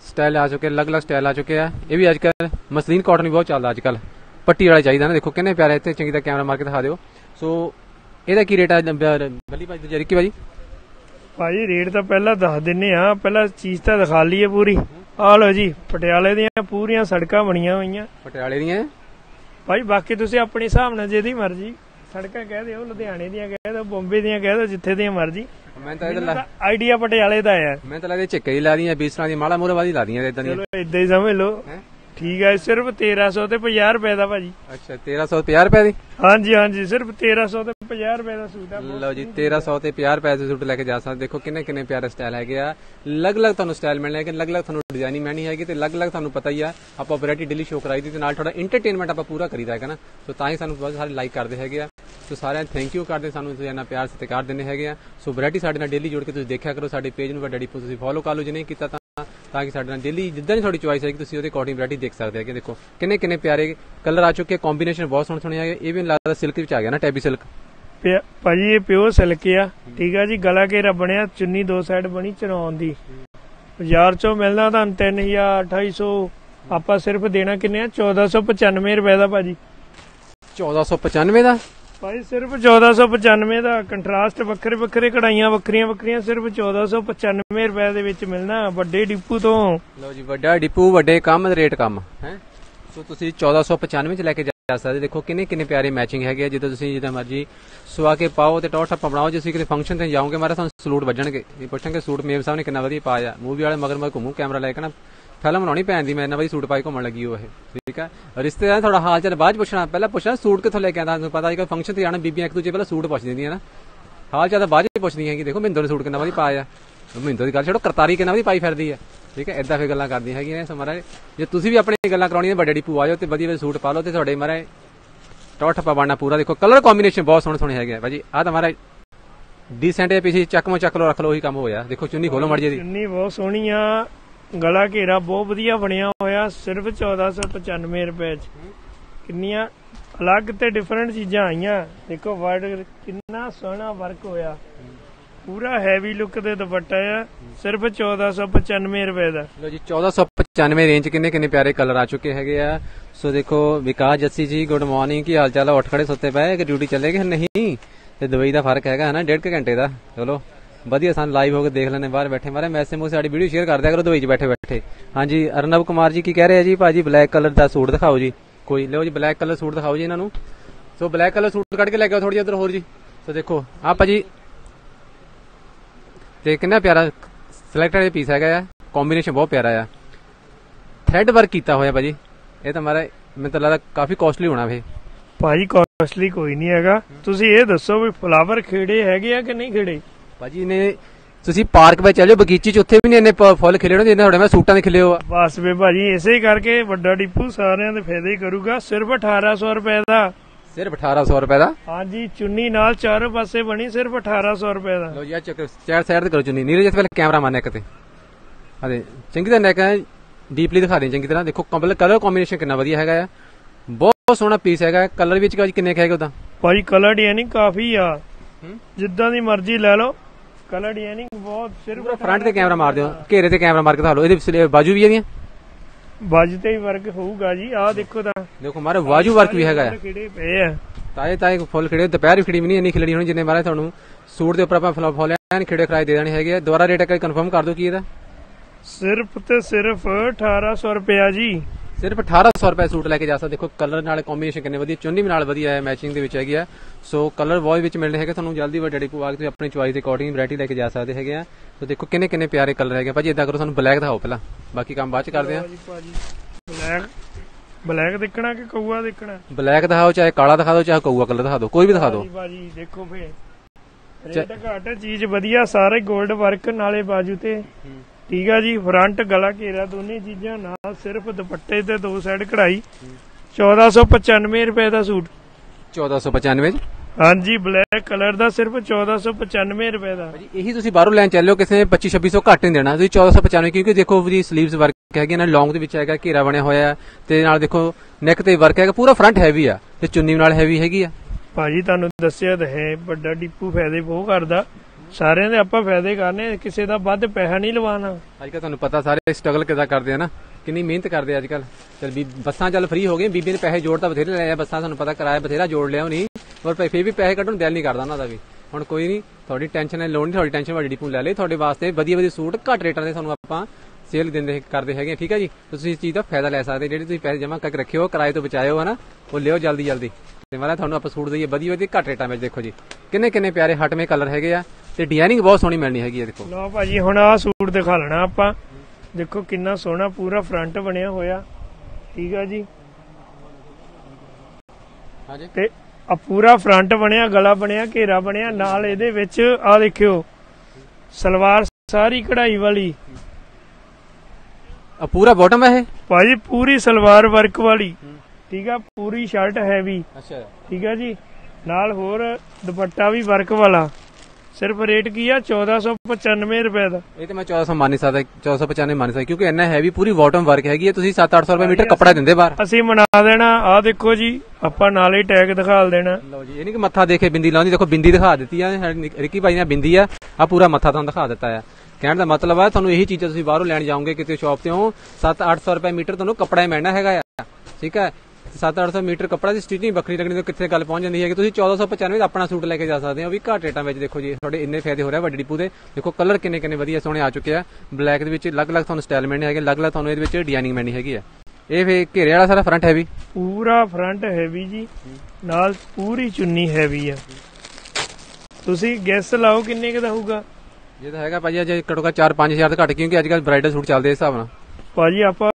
ਸਟਾਈਲ ਆ ਚੁੱਕੇ, ਅਲੱਗ-ਅਲੱਗ ਸਟਾਈਲ ਆ ਚੁੱਕੇ ਆ। ਇਹ ਵੀ ਅੱਜਕੱਲ ਮਸਲੀਨ ਕਾਟਨ ਵੀ ਬਹੁਤ ਚੱਲਦਾ ਅੱਜਕੱਲ, ਪੱਟੀ ਵਾਲਾ ਚਾਹੀਦਾ ਨਾ। ਦੇਖੋ ਕਿੰਨੇ ਪਿਆਰੇ, ਇੱਥੇ ਚੰਗੀ ਦਾ ਕੈਮਰਾ ਮਾਰ ਕੇ ਦਿਖਾ ਦਿਓ। ਸੋ ਇਹਦਾ ਕੀ ਰੇਟ ਆ ਬੱਲੀ ਭਾਜੀ ਜਰੀਕੀ ਭਾਜੀ? ਭਾਜੀ ਰੇਟ ਤਾਂ ਪਹਿਲਾਂ ਦੱਸ ਦਿੰਨੇ ਆ, ਪਹਿਲਾਂ ਚੀਜ਼ ਤਾਂ ਦਿਖਾ ਲਈਏ ਪੂਰੀ। ਆ ਲਓ ਜੀ, ਪਟਿਆਲੇ ਦੀਆਂ ਪੂਰੀਆਂ ਸੜਕਾਂ ਬਣੀਆਂ ਹੋਈਆਂ। ਪਟਿਆਲੇ ਦੀਆਂ ਭਾਈ ਬਾਕੀ ਤੁਸੀਂ ਆਪਣੇ ਹਿਸਾਬ ਨਾਲ ਜਿਹਦੀ ਮਰਜ਼ੀ ਸੜਕਾਂ ਕਹਿ ਦਿਓ, ਲੁਧਿਆਣੇ ਦੀਆਂ ਕਹਿ ਦਿਓ, ਬੰਬੇ ਦੀਆਂ ਕਹਿ ਦਿਓ, ਜਿੱਥੇ ਦੀਆਂ ਮਰਜ਼ੀ। ਮੈਂ ਤਾਂ ਆਈਡੀਆ ਪਟਿਆਲੇ ਦਾ ਆ। ਮੈਂ ਤਾਂ ਲੱਗਦਾ ਝਿੱਕੇ ਹੀ ਲਾ ਦੀਆਂ, ਬੀਸਰਾਂ ਦੀ ਮਾਲਾ ਮੂਰੇ ਵਾਲੀ ਲਾ ਦੀਆਂ ਇਦਾਂ ਦੀਆਂ। ਚਲੋ ਇਦਾਂ ਹੀ ਸਮਝ ਲਓ। ਠੀਕ ਹੈ, ਸਿਰਫ 1300 ਤੇ 50 ਰੁਪਏ ਦਾ ਭਾਜੀ। ਅੱਛਾ 1350 ਰੁਪਏ ਦੀ? ਹਾਂਜੀ ਹਾਂਜੀ, ਸਿਰਫ 1300 ਤੇ 50 ਰੁਪਏ ਦਾ ਸੂਟ ਆ। ਲਓ ਜੀ 1300 ਤੇ 50 ਰੁਪਏ ਦੇ ਸੂਟ ਲੈ ਕੇ ਜਾ ਸਕਦੇ। ਦੇਖੋ ਕਿੰਨੇ ਕਿੰਨੇ ਪਿਆਰੇ ਸਟਾਈਲ ਹੈਗੇ ਆ, ਅਲੱਗ-ਅਲੱਗ ਤੁਹਾਨੂੰ ਸਟਾਈਲ ਮਿਲਣੇ ਹੈਗੇ, ਅਲੱਗ-ਅਲੱਗ ਤੁਹਾਨੂੰ ਡਿਜ਼ਾਈਨਿੰਗ ਮਿਲਣੀ ਹੈਗੀ, ਤੇ ਅਲੱਗ-ਅਲੱਗ ਤੁਹਾਨੂੰ ਪਤਾ ਹੀ ਆ ਆਪਾਂ ਵੈਰਾਈਟੀ ਡੇਲੀ ਸ਼ੋਅ ਕਰਾਈ ਦੀ, ਤੇ ਨਾਲ ਥੋੜਾ ਐਂਟਰਟੇਨਮੈਂਟ ਆਪਾਂ ਪੂਰਾ ਕਰੀਦਾ ਹੈਗਾ ਨਾ। ਸੋ ਤਾਂ ਹੀ ਸਾਨੂੰ ਬਹੁਤ ਸਾਰੇ ਲਾਈਕ ਕਰਦੇ ਹੈਗੇ ਆ। ਸੋ ਸਾਰਿਆਂ ਨੂੰ ਥੈਂਕ ਯੂ ਕਰਦੇ, ਸਾਨੂੰ ਤੁਸੀਂ ਇੰਨਾ ਪਿਆਰ ਸਤਿਕਾਰ ਦਿੰਦੇ ਹੈਗੇ ਆ। ਸੋ ਵੈਰਾਈਟੀ ਸਾਡੇ ਨਾਲ ਡੇਲੀ ਜੁੜ ਕੇ ਤੁਸੀਂ ਦੇਖਿਆ ਕਰੋ। ਸਾਡੇ ਪੇਜ ਨੂੰ ਵੱਡਾ ਡੀਪੂ ਤੁਸੀਂ ਫੋਲੋ ਕਰ ਲਓ ਜੇ ਨਹੀਂ ਕੀਤਾ ਤਾਂ ਕਿ ਸਾਡੇ ਨਾਲ ਡੇਲੀ ਜਿੱਦਾਂ ਦੀ ਤੁਹਾਡੀ ਚੁਆਇਸ ਹੈਗੀ ਤੁਸੀਂ ਉਹਦੇ ਅਕੋਰਡਿੰਗ ਵੈਰਾਈਟੀ ਦੇਖ ਸਕਦੇ ਹੈਗੇ। ਦੇਖੋ ਕਿੰਨੇ ਕਿੰਨੇ ਪਿਆਰੇ ਕਲਰ ਆ ਚੁੱਕੇ, ਕੰਬੀਨੇਸ਼ਨ ਬਹੁਤ ਸੋਹਣੇ ਸੋਹਣੇ ਹੈਗੇ। ਇਹ ਵੀ ਲੱਗਦਾ ਸਿਲਕ ਵਿੱਚ ਆ ਗਿਆ ਨਾ, ਟੈਬੀ ਸਿਲਕ ਭਾਜੀ। ਇਹ ਪਿਓਰ ਸਿਲਕ ਆ, ਠੀਕ ਆ ਜੀ। ਗਲਾ ਘੇਰਾ ਬਣਿਆ, ਚੁੰਨੀ ਦੋ ਸਾਈਡ ਬਣੀ ਚਨਾਉਣ ਦੀ। ਬਾਜ਼ਾਰ ਚੋਂ ਮਿਲਣਾ ਤੁਹਾਨੂੰ 3000 2800, ਆਪਾਂ ਸਿਰਫ ਦੇਣਾ ਕਿੰਨੇ ਆ 1495 ਰੁਪਏ ਦਾ ਭਾਜੀ। 1495 ਦਾ ਭਾਈ, ਸਿਰਫ 1495 ਦਾ। ਕੰਟਰਾਸਟ ਵੱਖਰੇ ਵੱਖਰੇ, ਕਢਾਈਆਂ ਵੱਖਰੀਆਂ ਵੱਖਰੀਆਂ, ਸਿਰਫ 1495 ਰੁਪਏ ਦੇ ਵਿੱਚ ਮਿਲਣਾ ਵੱਡੇ ਡਿਪੂ ਤੋਂ। ਲਓ ਜੀ, ਵੱਡਾ ਡਿਪੂ, ਵੱਡੇ ਕੰਮ, ਰੇਟ ਕੰਮ ਹੈ। ਸੋ ਤੁਸੀਂ 1495 ਚ ਲੈ ਕੇ ਜਾ ਸਕਦੇ। ਦੇਖੋ ਕਿੰਨੇ ਕਿੰਨੇ ਪਿਆਰੇ ਮੈਚਿੰਗ ਹੈਗੇ ਆ, ਜਿੱਦਾਂ ਤੁਸੀਂ ਜਿੱਦਾਂ ਮਰਜੀ ਸਵਾ ਕੇ ਪਾਓ ਤੇ ਟੌਰ ਟੱਪਾ ਬਣਾਓ। ਜੇ ਤੁਸੀਂ ਕਿਤੇ ਫੰਕਸ਼ਨ ਤੇ ਜਾਓਗੇ ਮਾਰਾ ਤੁਹਾਨੂੰ ਸਲੂਟ ਵੱਜਣਗੇ, ਇਹ ਪੁੱਛਣਗੇ ਸੂਟ ਮੇਮ ਸਾਹਿਬ ਨੇ ਕਿੰਨਾ ਵਧੀਆ ਪਾਇਆ। ਮੂਵੀ ਵਾਲੇ ਮਗਰ ਮਗਰ ਘੁੰਮੂ ਕੈਮਰਾ ਲੈ ਕੇ ਨਾ, ਫਿਲਮ ਬਣਾਉਣੀ ਪੈਂਦੀ ਮੈਂ ਇੰਨਾ ਵਧੀਆ ਸੂਟ ਪਾਈ ਘੁੰਮਣ ਲੱਗੀ ਉਹ। ਇਹ ਠੀਕ ਹੈ, ਰਿਸ਼ਤੇਦਾਰ ਥੋੜਾ ਹਾਲ ਚਾਲ ਬਾਅਦ ਪੁੱਛਣਾ, ਪਹਿਲਾਂ ਪੁੱਛਣਾ ਸੂਟ ਕਿੱਥੋਂ ਲੈ ਕੇ ਆਉਂਦਾ। ਤੁਹਾਨੂੰ ਪਤਾ ਅੱਜ ਫੰਕਸ਼ਨ ਤੇ ਜਾਣਾ, ਬੀਬੀਆਂ ਇੱਕ ਦੂਜੇ ਪਹਿਲਾਂ ਸੂਟ ਪੁੱਛ ਦਿੰਦੀਆਂ ਨਾ, ਹਾਲ ਚਾਲ ਬਾਅਦ ਚ ਪੁੱਛਦੀਆਂ ਹੈਗੀ। ਦੇਖੋ ਮਿੰਦੋ ਨੇ ਸੂਟ ਕਿੰਨਾ ਵਧੀਆ ਪਾਇਆ, ਮਿੰਦੋ ਦੀ ਗੱਲ ਛੱਡੋ, ਕਰਤਾਰੀ ਕਿੰਨਾ ਵਧੀਆ ਪਾਈ ਫਿਰਦੀ ਹੈ। ਠੀਕ ਹੈ, ਏਦਾਂ ਫਿਰ ਗੱਲਾਂ ਕਰਦੀਆਂ ਹੈਗੀਆਂ। ਸੋ ਮਹਾਰਾਜ ਜੇ ਤੁਸੀਂ ਵੀ ਆਪਣੀ ਗੱਲਾਂ ਕਰਾਉਣੀਆਂ, ਵੱਡੇ ਡਿਪੂ ਆ ਜਾਓ ਤੇ ਵਧੀਆ ਸੂਟ ਪਾ ਲਓ ਤੇ ਤੁਹਾਡੇ ਮਹਾਰਾਜ ਟੌਰ ਠੱਪਾ ਬਣਨਾ ਪੂਰਾ। ਦੇਖੋ ਕਲਰ ਕੰਬੀਨੇਸ਼ਨ ਬਹੁਤ ਸੋਹਣੇ ਸੋਹਣੇ ਹੈਗੇ ਆ ਭਾਜੀ। ਆਹ ਤਾਂ ਮਹਾਰਾਜ ਡੀਸੈਂਟ ਹੈ, ਪਿੱਛੇ ਚੱਕਮੋ ਚੱਕ ਲਓ, ਰੱਖ ਲਓ, ਉਹੀ ਕੰਮ ਹੋਇਆ। ਦੇਖੋ ਚੁੰਨੀ ਖੋਲੋ ਮੜ ਜੀ, ਚੁੰਨੀ ਬਹੁਤ ਸੋਹਣੀ ਆ, ਗਲਾ ਘੇਰਾ ਬਹੁਤ ਵਧੀਆ ਬਣਿਆ ਹੋਇਆ, ਸਿਰਫ 1495 ਰੁਪਏ ਚ। ਕਿੰਨੀਆਂ ਅਲੱਗ ਤੇ ਡਿਫਰੈਂਟ ਚੀਜ਼ਾਂ ਆਈਆਂ। ਦੇਖੋ ਵਰਕ ਕਿੰਨਾ ਸੋਹਣਾ ਵਰਕ ਹੋਇਆ, ਪੂਰਾ ਹੈਵੀ ਲੁੱਕ ਦੇ ਦੁਪੱਟਾ ਆ, ਸਿਰਫ 1495 ਰੁਪਏ ਦਾ। ਲੋ ਜੀ 1495 ਰੇਂਜ ਕਿੰਨੇ ਕਿੰਨੇ ਪਿਆਰੇ ਕਲਰ ਆ ਚੁੱਕੇ ਹੈਗੇ ਆ। ਸੋ ਦੇਖੋ ਵਿਕਾਸ ਜੱਸੀ ਜੀ, ਗੁੱਡ ਮਾਰਨਿੰਗ, ਕੀ ਹਾਲ ਚਾਲ ਆ? ਉੱਠ ਖੜੇ ਸੁੱਤੇ ਪਏ ਕਿ ਡਿਊਟੀ ਚੱਲੇ ਗਏ? ਨਹੀਂ, ਤੇ ਦੁਬਈ ਦਾ ਫਰਕ ਹੈਗਾ ਨਾ 1.5 ਘੰਟੇ ਦਾ। ਚਲੋ ਵਧੀਆ, ਸਾਨੂੰ ਲਾਈਵ ਹੋ ਕੇ ਦੇਖ ਲੈਣੇ ਬਾਹਰ ਬੈਠੇ। ਮਾਰੇ ਮੈਸੇਜ ਮੂਸੇ ਸਾਡੀ ਵੀਡੀਓ ਸ਼ੇਅਰ ਕਰ ਦਿਆ ਕਰੋ ਦੁਬਈ 'ਚ ਬੈਠੇ ਬੈਠੇ। ਹਾਂਜੀ ਅਰਨਬ ਕੁਮਾਰ ਜੀ ਕੀ ਕਹਿ ਰਹੇ ਆ ਜੀ? ਭਾਜੀ ਬਲੈਕ ਕਲਰ ਦਾ ਸੂਟ ਦਿਖਾਓ ਜੀ ਕੋਈ। ਲਿਓ ਜੀ ਬਲੈਕ ਕਲਰ ਸੂਟ ਦਿਖਾਓ ਜੀ ਇਹਨਾਂ ਨੂੰ। ਸੋ ਬਲੈਕ ਕਲਰ ਸੂਟ ਕੱਢ ਕੇ ਲੈ ਕੇ ਆਓ ਥੋੜੀ ਇੱਧਰ ਹੋਰ ਜੀ। ਸੋ ਦੇਖੋ ਆ ਭਾਜੀ, ਤੇ ਕਿੰਨਾ ਪਿਆਰਾ ਸਿਲੈਕਟਡ ਪੀਸ ਹੈਗਾ ਆ, ਕੰਬੀਨੇਸ਼ਨ ਬਹੁਤ ਪਿਆਰਾ ਆ, ਥ੍ਰੈਡ ਵਰਕ ਕੀਤਾ ਹੋਇਆ ਭਾਜੀ। ਇਹ ਤਾਂ ਮਾਰਾ ਮੈਨੂੰ ਤਾਂ ਲੱਗਦਾ ਕਾਫੀ ਕਾਸਟਲੀ ਹੋਣਾ ਇਹ ਭਾਜੀ। ਕਾਸਟਲੀ ਕੋਈ ਨਹੀਂ ਹੈਗਾ, ਤੁਸੀਂ ਇਹ ਦੱਸੋ ਵੀ ਫਲਾਵਰ ਖੇੜੇ ਹੈਗੇ ਆ ਕਿ ਨਹੀਂ ਖੇੜੇ? ਭਾਜੀ ਨੇ ਤੁਸੀਂ ਪਾਰਕ ਵਿੱਚ ਚੱਲ ਜਾਓ ਬਗੀਚੀ ਚ, ਉੱਥੇ ਵੀ ਨਹੀਂ ਇੰਨੇ ਫੁੱਲ ਖਿਲੇ ਹੋਣੇ ਜਿੰਨੇ ਤੁਹਾਡੇ ਮੈਂ ਸੂਟਾਂ ਦੇ ਖਿਲੇ ਹੋ ਆ। ਬਸ ਵੇ ਭਾਜੀ, ਇਸੇ ਕਰਕੇ ਵੱਡਾ ਡਿਪੂ ਸਾਰਿਆਂ ਦੇ ਫਾਇਦੇ ਹੀ ਕਰੂਗਾ। ਸਿਰਫ 1800 ਰੁਪਏ ਦਾ। ਸਿਰਫ 1800 ਰੁਪਏ ਦਾ? ਹਾਂਜੀ, ਚੁੰਨੀ ਨਾਲ ਚਾਰੋਂ ਪਾਸੇ ਬਣੀ, ਸਿਰਫ 1800 ਰੁਪਏ ਦਾ। ਲੋ ਜੀ ਆ ਚੱਕਰ ਸਾਈਡ ਤੇ ਕਰੋ ਚੁੰਨੀ। ਨੀਰਜ ਇਸ ਵੇਲੇ ਕੈਮਰਾ ਮਾਰਨਾ ਇੱਕ ਤੇ ਅਰੇ ਚੰਗੀ ਤਰ੍ਹਾਂ ਨੈਕ ਡੀਪਲੀ ਦਿਖਾ ਦੇ ਚੰਗੀ ਤਰ੍ਹਾਂ। ਦੇਖੋ ਕਲਰ ਕੰਬੀਨੇਸ਼ਨ ਕਿੰਨਾ ਵਧੀਆ ਹੈਗਾ ਆ, ਬਹੁਤ ਸੋਹਣਾ ਪੀਸ ਹੈਗਾ। ਕਲਰ ਵਿੱਚ ਕਿੰਨੇ ਹੈਗੇ ਉਹਦਾ ਭਾਜੀ? ਕਲਰ ਡਿਜ਼ਾਈਨਿੰਗ ਕਾਫੀ ਆ, ਜਿੱਦਾਂ ਦੀ ਮਰਜ਼ੀ ਲੈ ਲਓ। ਕਲਰ ਡਿਜ਼ਾਈਨਿੰਗ ਬਹੁਤ। ਸਿਰਫ ਫਰੰਟ ਤੇ ਕੈਮਰਾ ਮਾਰ ਦਿਓ, ਘੇਰੇ ਤੇ ਕੈਮਰਾ ਮਾਰ ਕੇ ਦਿਖਾ ਲਓ। ਇਹਦੇ ਬਾਜੂ ਵੀ ਇਹਦੀਆਂ ਬਾਜੂ ਤੇ ਹੀ ਵਰਕ ਹੋਊਗਾ ਜੀ। ਆਹ ਦੇਖੋ ਤਾਂ, ਦੇਖੋ ਮਾਰੇ ਬਾਜੂ ਵਰਕ ਵੀ ਹੈਗਾ ਆ। ਖਿੜੇ ਪਏ ਆ ਤਾਏ ਫੁੱਲ ਖਿੜੇ। ਦੁਪਹਿਰ ਵੀ ਖਿੜੀ ਵੀ ਨਹੀਂ ਇੰਨੀ ਖਿਲੜੀ ਹੋਣੀ ਜਿੰਨੇ ਮਾਰੇ ਤੁਹਾਨੂੰ ਸੂਟ ਦੇ ਉੱਪਰ ਆਪਾਂ ਫੁੱਲ ਖਿੜੇ ਖਰਾਏ ਦੇ ਦੇਣੇ ਹੈਗੇ ਆ। ਦੁਬਾਰਾ ਰੇਟ ਕਨਫਰਮ ਕਰ ਦਿਓ ਕੀ ਇਹਦਾ? ਸਿਰਫ ਤੇ ਸਿਰਫ 1800 ਰੁਪਇਆ ਜੀ। ਸਿਰਫ 1800 ਰੁਪਏ ਸੂਟ ਲੈ ਕੇ ਜਾ ਸਕਦੇ। ਦੇਖੋ ਕਲਰ ਨਾਲ ਕੰਬੀਨੇਸ਼ਨ ਕਿੰਨੇ ਵਧੀਆ, ਚੁੰਨੀ ਵੀ ਨਾਲ ਵਧੀਆ ਹੈ, ਮੈਚਿੰਗ ਦੇ ਵਿੱਚ ਹੈਗੀ ਆ। ਸੋ ਕਲਰ ਵਾਸ਼ ਵਿੱਚ ਮਿਲਣੇ ਹੈਗੇ ਤੁਹਾਨੂੰ ਜਲਦੀ। ਵੱਡੇ ਡਿਪੂ ਆ ਕੇ ਤੁਸੀਂ ਆਪਣੀ ਚੁਆਇਸ ਦੇ ਅਕੋਰਡਿੰਗ ਵੈਰਾਈਟੀ ਲੈ ਕੇ ਜਾ ਸਕਦੇ ਹੈਗੇ ਆ। ਸੋ ਦੇਖੋ ਕਿੰਨੇ ਕਿੰਨੇ ਪਿਆਰੇ ਕਲਰ ਹੈਗੇ ਭਾਜੀ। ਇਦਾਂ ਕਰੋ ਸਾਨੂੰ ਬਲੈਕ ਦਿਖਾਓ ਪਹਿਲਾਂ, ਬਾਕੀ ਕੰਮ ਬਾਅਦ ਚ ਕਰਦੇ ਆ। ਬਲੈਕ ਦੇਖਣਾ ਕਿ ਕਊਆ ਦੇਖਣਾ? ਬਲੈਕ ਦਿਖਾਓ, ਚਾਹੇ ਕਾਲਾ ਦਿਖਾ ਦਿਓ, ਚਾਹੇ ਕਊਆ ਕਲਰ ਦਿਖਾ ਦਿਓ, ਕੋਈ ਵੀ ਦਿਖਾ ਦਿਓ ਭਾਜੀ। ਦੇਖੋ ਫੇ ਰੇਟ ਘੱਟ, ਚੀਜ਼ ਵਧੀਆ, ਸਾਰੇ 골ਡ ਵਰਕ ਨਾਲੇ ਬਾਜੂ ਤੇ। ਠੀਕ ਆ ਜੀ, ਫਰੰਟ ਗਲਾ ਘੇਰਾ ਦੋਨੇ ਚੀਜ਼ਾਂ ਨਾਲ, ਸਿਰਫ ਦੁਪੱਟੇ ਤੇ ਦੋ ਸਾਈਡ ਕਢਾਈ। 1495 ਰੁਪਏ ਦਾ ਸੂਟ। 1495 ਚ? ਹਾਂਜੀ, ਬਲੈਕ ਕਲਰ ਦਾ ਸਿਰਫ 1495 ਰੁਪਏ ਦਾ। ਇਹੀ ਤੁਸੀਂ ਬਾਹਰੋਂ ਲੈਣ ਚੱਲਿਓ, ਕਿਸੇ ਨੇ 2500 ਘੱਟ ਨਹੀਂ ਦੇਣਾ ਤੁਸੀਂ 1495। ਕਿਉਂਕਿ ਦੇਖੋ ਜੀ ਸਲੀਵਸ ਵਰਕ ਹੈਗੇ ਨਾ, ਲੌਂਗ ਦੇ ਵਿੱਚ ਹੈਗਾ, ਘੇਰਾ ਬਣਿਆ ਹੋਇਆ ਤੇ ਨਾਲ ਦੇਖੋ ਨੈਕ ਤੇ ਵਰਕ ਹੈਗਾ, ਪੂਰਾ ਫਰੰਟ ਹੈਵੀ ਆ ਤੇ ਚੁੰਨੀ ਨਾਲ ਹੈਵੀ ਹੈਗੀ ਆ। ਭਾਜੀ ਤੁਹਾਨੂੰ ਦੱਸਿਆ ਤਾਂ ਹੈ, ਵੱਡਾ ਡਿਪੂ ਫਾਇਦੇ ਬਹੁਤ ਕਰਦਾ। ਸਾਰਿਆਂ ਦੇ ਆਪਾਂ ਫਾਇਦੇ ਕਰਨੇ, ਕਿਸੇ ਦਾ ਵੱਧ ਪੈਸਾ ਨਹੀਂ ਲਵਾਉਣਾ। ਅੱਜ ਕੱਲ੍ਹ ਤੁਹਾਨੂੰ ਪਤਾ ਸਾਰੇ ਸਟਰਗਲ ਕਿੱਦਾਂ ਕਰਦੇ ਆ ਨਾ, ਕਿੰਨੀ ਮਿਹਨਤ ਕਰਦੇ ਅੱਜ ਕੱਲ੍ਹ। ਚਲ ਬੱਸਾਂ ਚੱਲ ਫ੍ਰੀ ਹੋ ਗਈਆਂ, ਬੀਬੀ ਨੇ ਪੈਸੇ ਜੋੜ ਤਾਂ ਬਥੇਰੇ ਲਏ ਆ, ਬੱਸਾਂ ਤੁਹਾਨੂੰ ਪਤਾ ਕਿਰਾਇਆ ਬਥੇਰਾ ਜੋੜ ਲਿਆ ਨਹੀਂ, ਪਰ ਫਿਰ ਵੀ ਪੈਸੇ ਕੱਢਣ ਦਿਲ ਨਹੀਂ ਕਰਦਾ ਉਹਨਾਂ ਦਾ ਵੀ। ਹੁਣ ਕੋਈ ਨਹੀਂ, ਤੁਹਾਡੀ ਟੈਨਸ਼ਨ ਹੈ ਲੋੜ ਨਹੀਂ, ਤੁਹਾਡੀ ਟੈਨਸ਼ਨ ਵੱਡੀ ਡਿਪੂ ਲੈ ਲੈ, ਤੁਹਾਡੇ ਵਾਸਤੇ ਵਧੀਆ ਵਧੀਆ ਸੂਟ ਘੱਟ ਰੇਟਾਂ ਦੇ ਤੁਹਾਨੂੰ ਆਪਾਂ ਸੇਲ ਕਰਦੇ ਹੈਗੇ, ਠੀਕ ਹੈ ਜੀ। ਤੁਸੀਂ ਇਸ ਚੀਜ਼ ਦਾ ਫਾਇਦਾ ਲੈ ਸਕਦੇ, ਜਿਹੜੇ ਤੁਸੀਂ ਪੈਸੇ ਜਮ੍ਹਾਂ ਕਰਕੇ ਰੱਖਿਓ, ਕਿਰਾਏ ਤੋਂ ਬਚਾਇਓ ਹੈ ਨਾ, ਉਹ ਲਿਓ ਜਲਦੀ ਜਲਦੀ। ਤੇ ਮੈਂ ਤੁਹਾਨੂੰ ਆਪਾਂ ਸੂਟ ਦਈਏ ਵਧੀਆ ਵਧੀਆ ਘੱਟ ਰੇਟਾਂ ਵਿੱਚ। ਦੇਖੋ ਜੀ ਕਿੰਨੇ ਕਿੰਨੇ ਪਿਆਰੇ ਹਟਵੇਂ ਕਲਰ ਹੈਗੇ ਆ, ਤੇ ਡਿਜ਼ਾਈਨਿੰਗ ਬਹੁਤ ਸੋਹਣੀ ਮਿਲਣੀ ਹੈਗੀ ਆ। ਦੇਖੋ ਲਓ ਭਾਜੀ ਹੁਣ ਆਹ ਸੂਟ ਦਿਖਾ ਲੈਣਾ ਆਪਾਂ, ਦੇਖੋ ਕਿੰਨਾ ਸੋਹਣਾ ਪੂਰਾ ਫਰੰਟ ਬਣਿਆ ਹੋਇਆ, ਠੀਕ ਆ ਜੀ। ਹਾਂਜੀ ਤੇ ਆ ਪੂਰਾ ਫਰੰਟ ਬਣਿਆ, ਗਲਾ ਬਣਿਆ, ਘੇਰਾ ਬਣਿਆ, ਨਾਲ ਇਹਦੇ ਵਿੱਚ ਆ ਦੇਖਿਓ ਸਲਵਾਰ ਸਾਰੀ ਕਢਾਈ ਵਾਲੀ, ਆ ਪੂਰਾ ਬਾਟਮ ਹੈ ਇਹ ਭਾਜੀ ਪੂਰੀ ਸਲਵਾਰ ਵਰਕ ਵਾਲੀ, ਠੀਕ ਆ। ਪੂਰੀ ਸ਼ਰਟ ਹੈਵੀ, ਅੱਛਾ ਠੀਕ ਆ ਜੀ। ਨਾਲ ਹੋਰ ਦੁਪੱਟਾ ਵੀ ਵਰਕ ਵਾਲਾ। ਸਿਰਫ ਰੇਟ ਕੀ ਆ 1495 ਰੁਪਏ ਦਾ। ਇਹ ਤੇ ਮੈਂ 1400 ਮੰਨ ਨਹੀਂ ਸਕਦਾ, 1495 ਮੰਨ ਸਕਦਾ, ਕਿਉਂਕਿ ਇੰਨਾ ਹੈਵੀ ਪੂਰੀ ਬਾਟਮ ਵਰਕ ਹੈਗੀ ਹੈ। ਤੁਸੀਂ 700-800 ਰੁਪਏ ਮੀਟਰ ਕੱਪੜਾ ਦਿੰਦੇ ਬਾਹਰ, ਅਸੀਂ ਮਨਾ ਦੇਣਾ। ਆ ਦੇਖੋ ਜੀ ਆਪਾਂ ਨਾਲੇ ਟੈਗ ਦਿਖਾ ਦੇਣਾ। ਲਓ ਜੀ, ਇਹ ਨਹੀਂ ਕਿ ਮੱਥਾ ਦੇਖੇ ਬਿੰਦੀ ਲਾਉਂਦੀ, ਦੇਖੋ ਬਿੰਦੀ ਦਿਖਾ ਦਿੱਤੀ ਆ ਰਿੱਕੀ ਭਾਈ ਨੇ, ਬਿੰਦੀ ਆ ਪੂਰਾ ਮੱਥਾ ਤੁਹਾਨੂੰ ਦਿਖਾ ਦਿੱਤਾ ਆ। ਕਹਿਣ ਦਾ ਮਤਲਬ ਆ ਤੁਹਾਨੂੰ ਇਹੀ ਚੀਜ਼ਾਂ ਤੁਸੀਂ ਬਾਹਰੋਂ ਲੈਣ ਜਾਓਗੇ ਕਿਤੇ ਸ਼ਾਪ ਤੇ ਹੋ, 700-800 ਰੁਪਏ ਮੀਟਰ ਤੁਹਾਨੂੰ ਕੱਪੜਾ ਹੀ ਮਿਲਣਾ ਹੈਗਾ ਆ, ਠੀਕ ਹੈ। 700-800 ਮੀਟਰ ਕੱਪੜਾ ਦੀ ਸਟਿਚਿੰਗ ਵੱਖਰੀ ਲੱਗਣੀ, ਕਿੱਥੇ ਗੱਲ ਪਹੁੰਚ ਜਾਂਦੀ ਹੈ ਕਿ ਤੁਸੀਂ 1495 ਦਾ ਆਪਣਾ ਸੂਟ ਲੈ ਕੇ ਜਾ ਸਕਦੇ ਹੋ, ਉਹ ਵੀ ਘੱਟ ਰੇਟਾਂ ਵਿੱਚ। ਦੇਖੋ ਜੀ ਤੁਹਾਡੇ ਇੰਨੇ ਫਾਇਦੇ ਹੋ ਰਿਹਾ ਵੱਡੀ ਡਿਪੂ ਦੇ। ਦੇਖੋ ਕਲਰ ਕਿੰਨੇ ਕਿੰਨੇ ਵਧੀਆ ਸੋਹਣੇ ਆ ਚੁੱਕੇ ਆ, ਬਲੈਕ ਦੇ ਵਿੱਚ ਅਲੱਗ-ਅਲੱਗ ਤੁਹਾਨੂੰ ਸਟਾਈਲ ਮਿਲਣੇ ਹੈਗੇ, ਅਲੱਗ-ਅਲੱਗ ਤੁਹਾਨੂੰ ਇਹਦੇ ਵਿੱਚ ਡਿਜ਼ਾਈਨਿੰਗ ਮਿਲਣੀ ਹੈਗੀ ਆ। ਇਹ ਫੇ ਘੇਰੇ ਵਾਲਾ ਸਾਰਾ ਫਰੰਟ ਹੈਵੀ, ਪੂਰਾ ਫਰੰਟ ਹੈਵੀ ਜੀ, ਨਾਲ ਪੂਰੀ ਚੁੰਨੀ ਹੈਵੀ ਆ। ਤੁਸੀਂ ਗੈਸ ਲਾਓ ਕਿੰਨੇ ਕੁ ਦਾ ਹੋਊਗਾ? ਇਹ ਤਾਂ ਹੈਗਾ ਭਾਜੀ ਅਜੇ ਘੱਟੋ ਘੱਟ 4-5 ਹਜ਼ਾਰ ਤੋਂ ਘੱਟ, ਕਿਉਂਕਿ ਅੱਜ ਕੱਲ੍ਹ ਬ੍ਰਾਈਡਲ ਸੂਟ ਚੱਲਦੇ ਇਸ ਹਿਸਾਬ ਨਾਲ। ਭਾਜੀ ਆਪਾਂ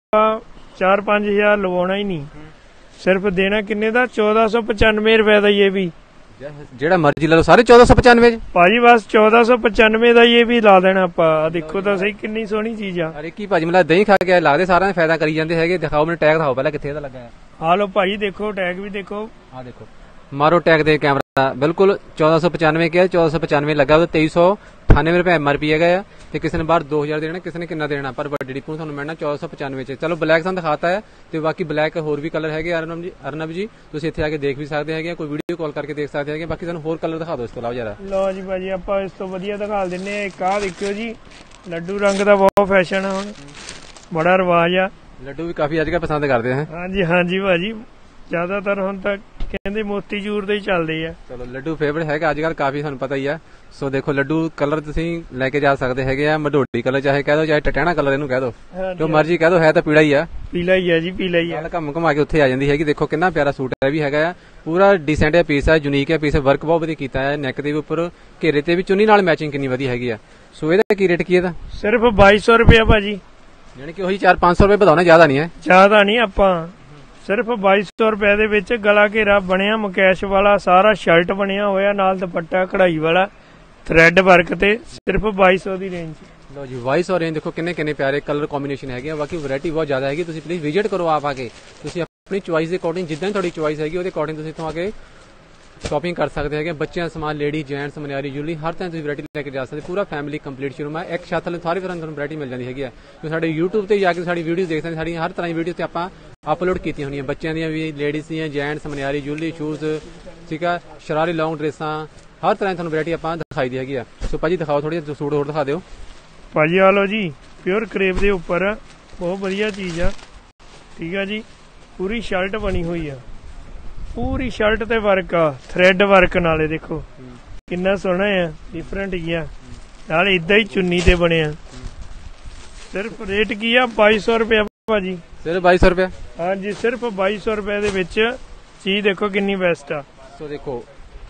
4-5 ਹਜ਼ਾਰ ਲਵਾਉਣਾ ਹੀ ਨਹੀਂ, ਸਿਰਫ ਦੇਣਾ ਕਿੰਨੇ ਦਾ 1495 ਰੁਪਏ ਦਾ। ਇਹ ਵੀ ਜਿਹੜਾ ਮਰਜ਼ੀ ਲੈ ਲਓ, ਸਾਰੇ 1495 ਚ ਭਾਜੀ, ਬਸ 1495 ਦਾ ਇਹ ਵੀ ਲਾ ਦੇਣਾ ਆਪਾਂ। ਦੇਖੋ ਤਾਂ ਸਹੀ ਕਿੰਨੀ ਸੋਹਣੀ ਚੀਜ਼ ਆ। ਅਰੇ ਕੀ ਭਾਜੀ ਮੈਨੂੰ ਦਹੀਂ ਖਾ ਕੇ ਲੱਗਦੇ ਸਾਰਿਆਂ ਨੇ ਫਾਇਦਾ ਕਰੀ ਜਾਂਦੇ ਹੈਗੇ। ਦਿਖਾਓ ਮੈਨੂੰ ਟੈਗ ਦਿਖਾਓ ਪਹਿਲਾਂ, ਕਿੱਥੇ ਇਹਦਾ ਲੱਗਾ ਹੈ। ਆ ਲਓ ਭਾਜੀ, ਦੇਖੋ ਟੈਗ ਵੀ ਦੇਖੋ, ਆ ਦੇਖੋ ਮਾਰੋ ਟੈਗ ਦੇ ਕੈਮਰਾ, ਬਿਲਕੁਲ 1495 ਕਿਹਾ, 1495 ਲੱਗਾ, ਉਹ 2398 ਰੁਪਏ MRP ਹੈਗਾ ਆ। ਤੇ ਕਿਸੇ ਨੇ ਬਾਹਰ 2000 ਦੇਣਾ, ਕਿਸੇ ਨੇ ਕਿੰਨਾ ਦੇਣਾ, ਪਰ ਵੱਡੀ ਡਿਪੂ ਤੁਹਾਨੂੰ ਮਿਲਣਾ 1495 ਚ। ਚਲੋ ਬਲੈਕ ਸਾਨੂੰ ਦਿਖਾਤਾ ਹੈ, ਤੇ ਬਾਕੀ ਬਲੈਕ ਹੋਰ ਵੀ ਕਲਰ ਹੈਗੇ ਅਰਨਬ ਜੀ, ਤੁਸੀਂ ਇੱਥੇ ਆ ਕੇ ਦੇਖ ਵੀ ਸਕਦੇ ਹੈਗੇ, ਕੋਈ ਵੀਡੀਓ ਕਾਲ ਕਰਕੇ ਦੇਖ ਸਕਦੇ ਹੈਗੇ। ਬਾਕੀ ਸਾਨੂੰ ਹੋਰ ਕਲਰ ਦਿਖਾ ਦਿਓ ਇਸ ਤੋਂ ਇਲਾਵਾ ਜਰਾ। ਲਓ ਜੀ ਭਾਜੀ ਆਪਾਂ ਇਸ ਤੋਂ ਵਧੀਆ ਦਿਖਾ ਦਿੰਨੇ ਆ। ਇੱਕ ਆਹ ਦੇਖਿਓ ਜੀ, ਲੱਡੂ ਰੰਗ ਦਾ ਬਹੁਤ ਫੈਸ਼ਨ ਆ, ਹੁਣ ਬੜਾ ਰਿਵਾਜ ਆ। ਲੱਡੂ ਵੀ ਕਾਫੀ ਅੱਜ ਕੱਲ੍ਹ ਪਸੰਦ ਕਰਦੇ ਹੈ। ਹਾਂਜੀ ਹਾਂਜੀ ਭਾਜੀ, ਜ਼ਿਆਦਾਤਰ ਹੁਣ ਤੱਕ ਕਹਿੰਦੇ ਮੋਤੀ ਚੂਰ ਦੇ ਹੀ ਚੱਲਦੇ ਆ। ਚਲੋ ਲੱਡੂ ਫੇਵਰਟ ਹੈਗਾ ਅੱਜ ਕੱਲ੍ਹ ਕਾਫੀ, ਤੁਹਾਨੂੰ ਪਤਾ ਹੀ ਆ। ਸੋ ਦੇਖੋ ਲੱਡੂ ਕਲਰ ਤੁਸੀਂ ਲੈ ਕੇ ਜਾ ਸਕਦੇ ਹੈਗੇ ਆ, ਮਢੋੜੀ ਕਲਰ ਚਾਹੇ ਕਹਿ ਦੋ, ਚਾਹੇ ਟਟਿਆਣਾ ਕਲਰ ਇਹਨੂੰ ਕਹਿ ਦੋ, ਜੋ ਮਰਜ਼ੀ ਕਹਿ ਦੋ, ਹੈ ਤਾਂ ਪੀਲਾ ਹੀ ਆ। ਪੀਲਾ ਹੀ ਆ ਜੀ, ਪੀਲਾ ਹੀ ਆ। ਘੁੰਮ ਘੁਮਾ ਕੇ ਉੱਥੇ ਆ ਜਾਂਦੀ ਹੈਗੀ। ਦੇਖੋ ਕਿੰਨਾ ਪਿਆਰਾ ਸੂਟ ਹੈ ਵੀ ਹੈਗਾ ਆ, ਪੂਰਾ ਡੀਸੈਂਟ ਹੈ ਪੀਸ ਹੈ, ਯੂਨੀਕ ਹੈ ਪੀਸ, ਵਰਕ ਬਹੁਤ ਵਧੀਆ ਕੀਤਾ ਹੈ। ਨੈਕ ਦੇ ਉੱਪਰ ਘੇਰੇ ਤੇ ਵੀ ਚੁੰਨੀ ਨਾਲ ਮੈਚਿੰਗ ਕਿੰਨੀ ਵਧੀਆ ਹੈਗੀ ਆ। ਸੋ ਇਹਦਾ ਕੀ ਰੇਟ ਕੀ ਇਹਦਾ? ਸਿਰਫ 2200 ਰੁਪਇਆ ਭਾਜੀ, ਯਾਨੀ ਕਿ ਉਹੀ 400-500 ਰੁਪਏ ਵਧਾਉਣਾ, ਜ਼ਿਆਦਾ ਨਹੀਂ ਹੈ। ਜ਼ਿਆਦਾ ਨਹੀਂ, ਆਪਾਂ ਸਿਰਫ 2200 ਰੁਪਏ ਦੇ ਵਿੱਚ ਗਲਾ ਘੇਰਾ ਬਣਿਆ ਮਕੈਸ਼ ਵਾਲਾ, ਸਾਰਾ ਸ਼ਰਟ ਬਣਿਆ ਹੋਇਆ, ਨਾਲ ਦੁਪੱਟਾ ਕਢਾਈ ਵਾਲਾ ਥ੍ਰੈਡ ਵਰਕ ਤੇ, ਸਿਰਫ 2200 ਦੀ ਰੇਂਜ। ਲੋ ਜੀ 2200 ਰੇਂਜ ਦੇਖੋ ਕਿੰਨੇ ਕਿੰਨੇ ਪਿਆਰੇ ਕਲਰ ਕੰਬੀਨੇਸ਼ਨ ਹੈਗੇ ਆ। ਬਾਕੀ ਵੈਰਾਈਟੀ ਬਹੁਤ ਜ਼ਿਆਦਾ ਹੈਗੀ, ਤੁਸੀਂ ਪਲੀਜ਼ ਵਿਜ਼ਿਟ ਕਰੋ ਆਪ ਆ ਕੇ। ਤੁਸੀਂ ਆਪਣੀ ਚੁਆਇਸ ਦੇ ਅਕੋਰਡਿੰਗ, ਜਿੱਦਾਂ ਤੁਹਾਡੀ ਚੁਆਇਸ ਹੈਗੀ ਉਹਦੇ ਅਕੋਰਡਿੰਗ ਤੁਸੀਂ ਇੱਥੋਂ ਆ ਕੇ ਸ਼ਾਪਿੰਗ ਕਰ ਸਕਦੇ ਹੈਗੇ। ਬੱਚਿਆਂ ਦਾ ਸਮਾਨ, ਲੇਡੀ ਜੈਂਟਸ, ਮਨਿਆਰੀ ਜੁਲਰੀ, ਹਰ ਤਰ੍ਹਾਂ ਦੀ ਵੈਰਾਈਟੀ ਲੈ ਕੇ ਜਾ ਸਕਦੇ। ਪੂਰਾ ਫੈਮਿਲੀ ਕੰਪਲੀਟ ਸ਼ੋਰੂਮ ਹੈ, ਇੱਕ ਛੱਤ ਥੱਲੇ ਸਾਰੀ ਤਰ੍ਹਾਂ ਦੀ ਤੁਹਾਨੂੰ ਵੈਰਾਈਟੀ ਮਿਲ ਜਾਂਦੀ ਹੈਗੀ ਆ। ਤੁਸੀਂ ਸਾਡੇ YouTube ਤੇ ਜਾ ਕੇ ਸਾਡੀ ਵੀਡੀਓਜ਼ ਦੇਖ ਸਕਦੇ, ਸਾਡੀਆਂ ਹਰ ਤਰ੍ਹਾਂ ਦੀ ਵੀਡੀਓਜ਼ ਤੇ ਆਪਾਂ ਅਪਲੋਡ ਕੀਤੀਆਂ ਹੋਣੀਆਂ, ਬੱਚਿਆਂ ਦੀਆਂ ਵੀ, ਲੇਡੀਜ਼ ਦੀਆਂ, ਜੈਂਟਸ, ਮਨਿਆਰੀ ਜੁਲਰੀ, ਸ਼ੂਜ਼, ਠੀਕ ਆ, ਸ਼ਰਾਰੀ ਲੌਂਗ ਡਰੈਸਾਂ, ਹਰ ਤਰ੍ਹਾਂ ਦੀ ਤੁਹਾਨੂੰ ਵੈਰਾਈਟੀ ਆਪਾਂ ਦਿਖਾਈ ਦੀ ਹੈਗੀ ਆ। ਸੋ ਭਾਜੀ ਦਿਖਾਓ ਥੋੜੀ ਜਿਹੀ ਸੂਟ ਹੋਰ ਦਿਖਾ ਦਿਓ ਭਾਜੀ। ਆ ਲਓ ਜੀ, ਪਿਓਰ ਕਰੇਪ ਦੇ ਉੱਪਰ ਬਹੁਤ ਵਧੀਆ ਚੀਜ਼ ਆ, ਠੀਕ ਆ ਜੀ। ਪੂਰੀ ਸ਼ਰਟ ਬਣੀ ਹੋਈ ਆ, ਪੂਰੀ ਸ਼ਰਟ ਤੇ ਵਰਕ ਆ, ਥ੍ਰੈਡ ਵਰਕ ਨਾਲੇ ਦੇਖੋ ਕਿੰਨਾ ਸੋਹਣਾ ਆ, ਡਿਫਰੈਂਟ ਹੀ ਆ, ਨਾਲ ਇਦਾਂ ਹੀ ਚੁੰਨੀ ਤੇ ਬਣਿਆ। ਸਿਰਫ ਰੇਟ ਕੀ ਆ 2200 ਰੁਪਏ ਭਾਜੀ, ਸਿਰਫ 2200 ਰੁਪਏ। ਹਾਂਜੀ ਸਿਰਫ 2200 ਰੁਪਏ ਦੇ ਵਿੱਚ ਚੀਜ਼ ਦੇਖੋ ਕਿੰਨੀ ਬੈਸਟ ਆ। ਸੋ ਦੇਖੋ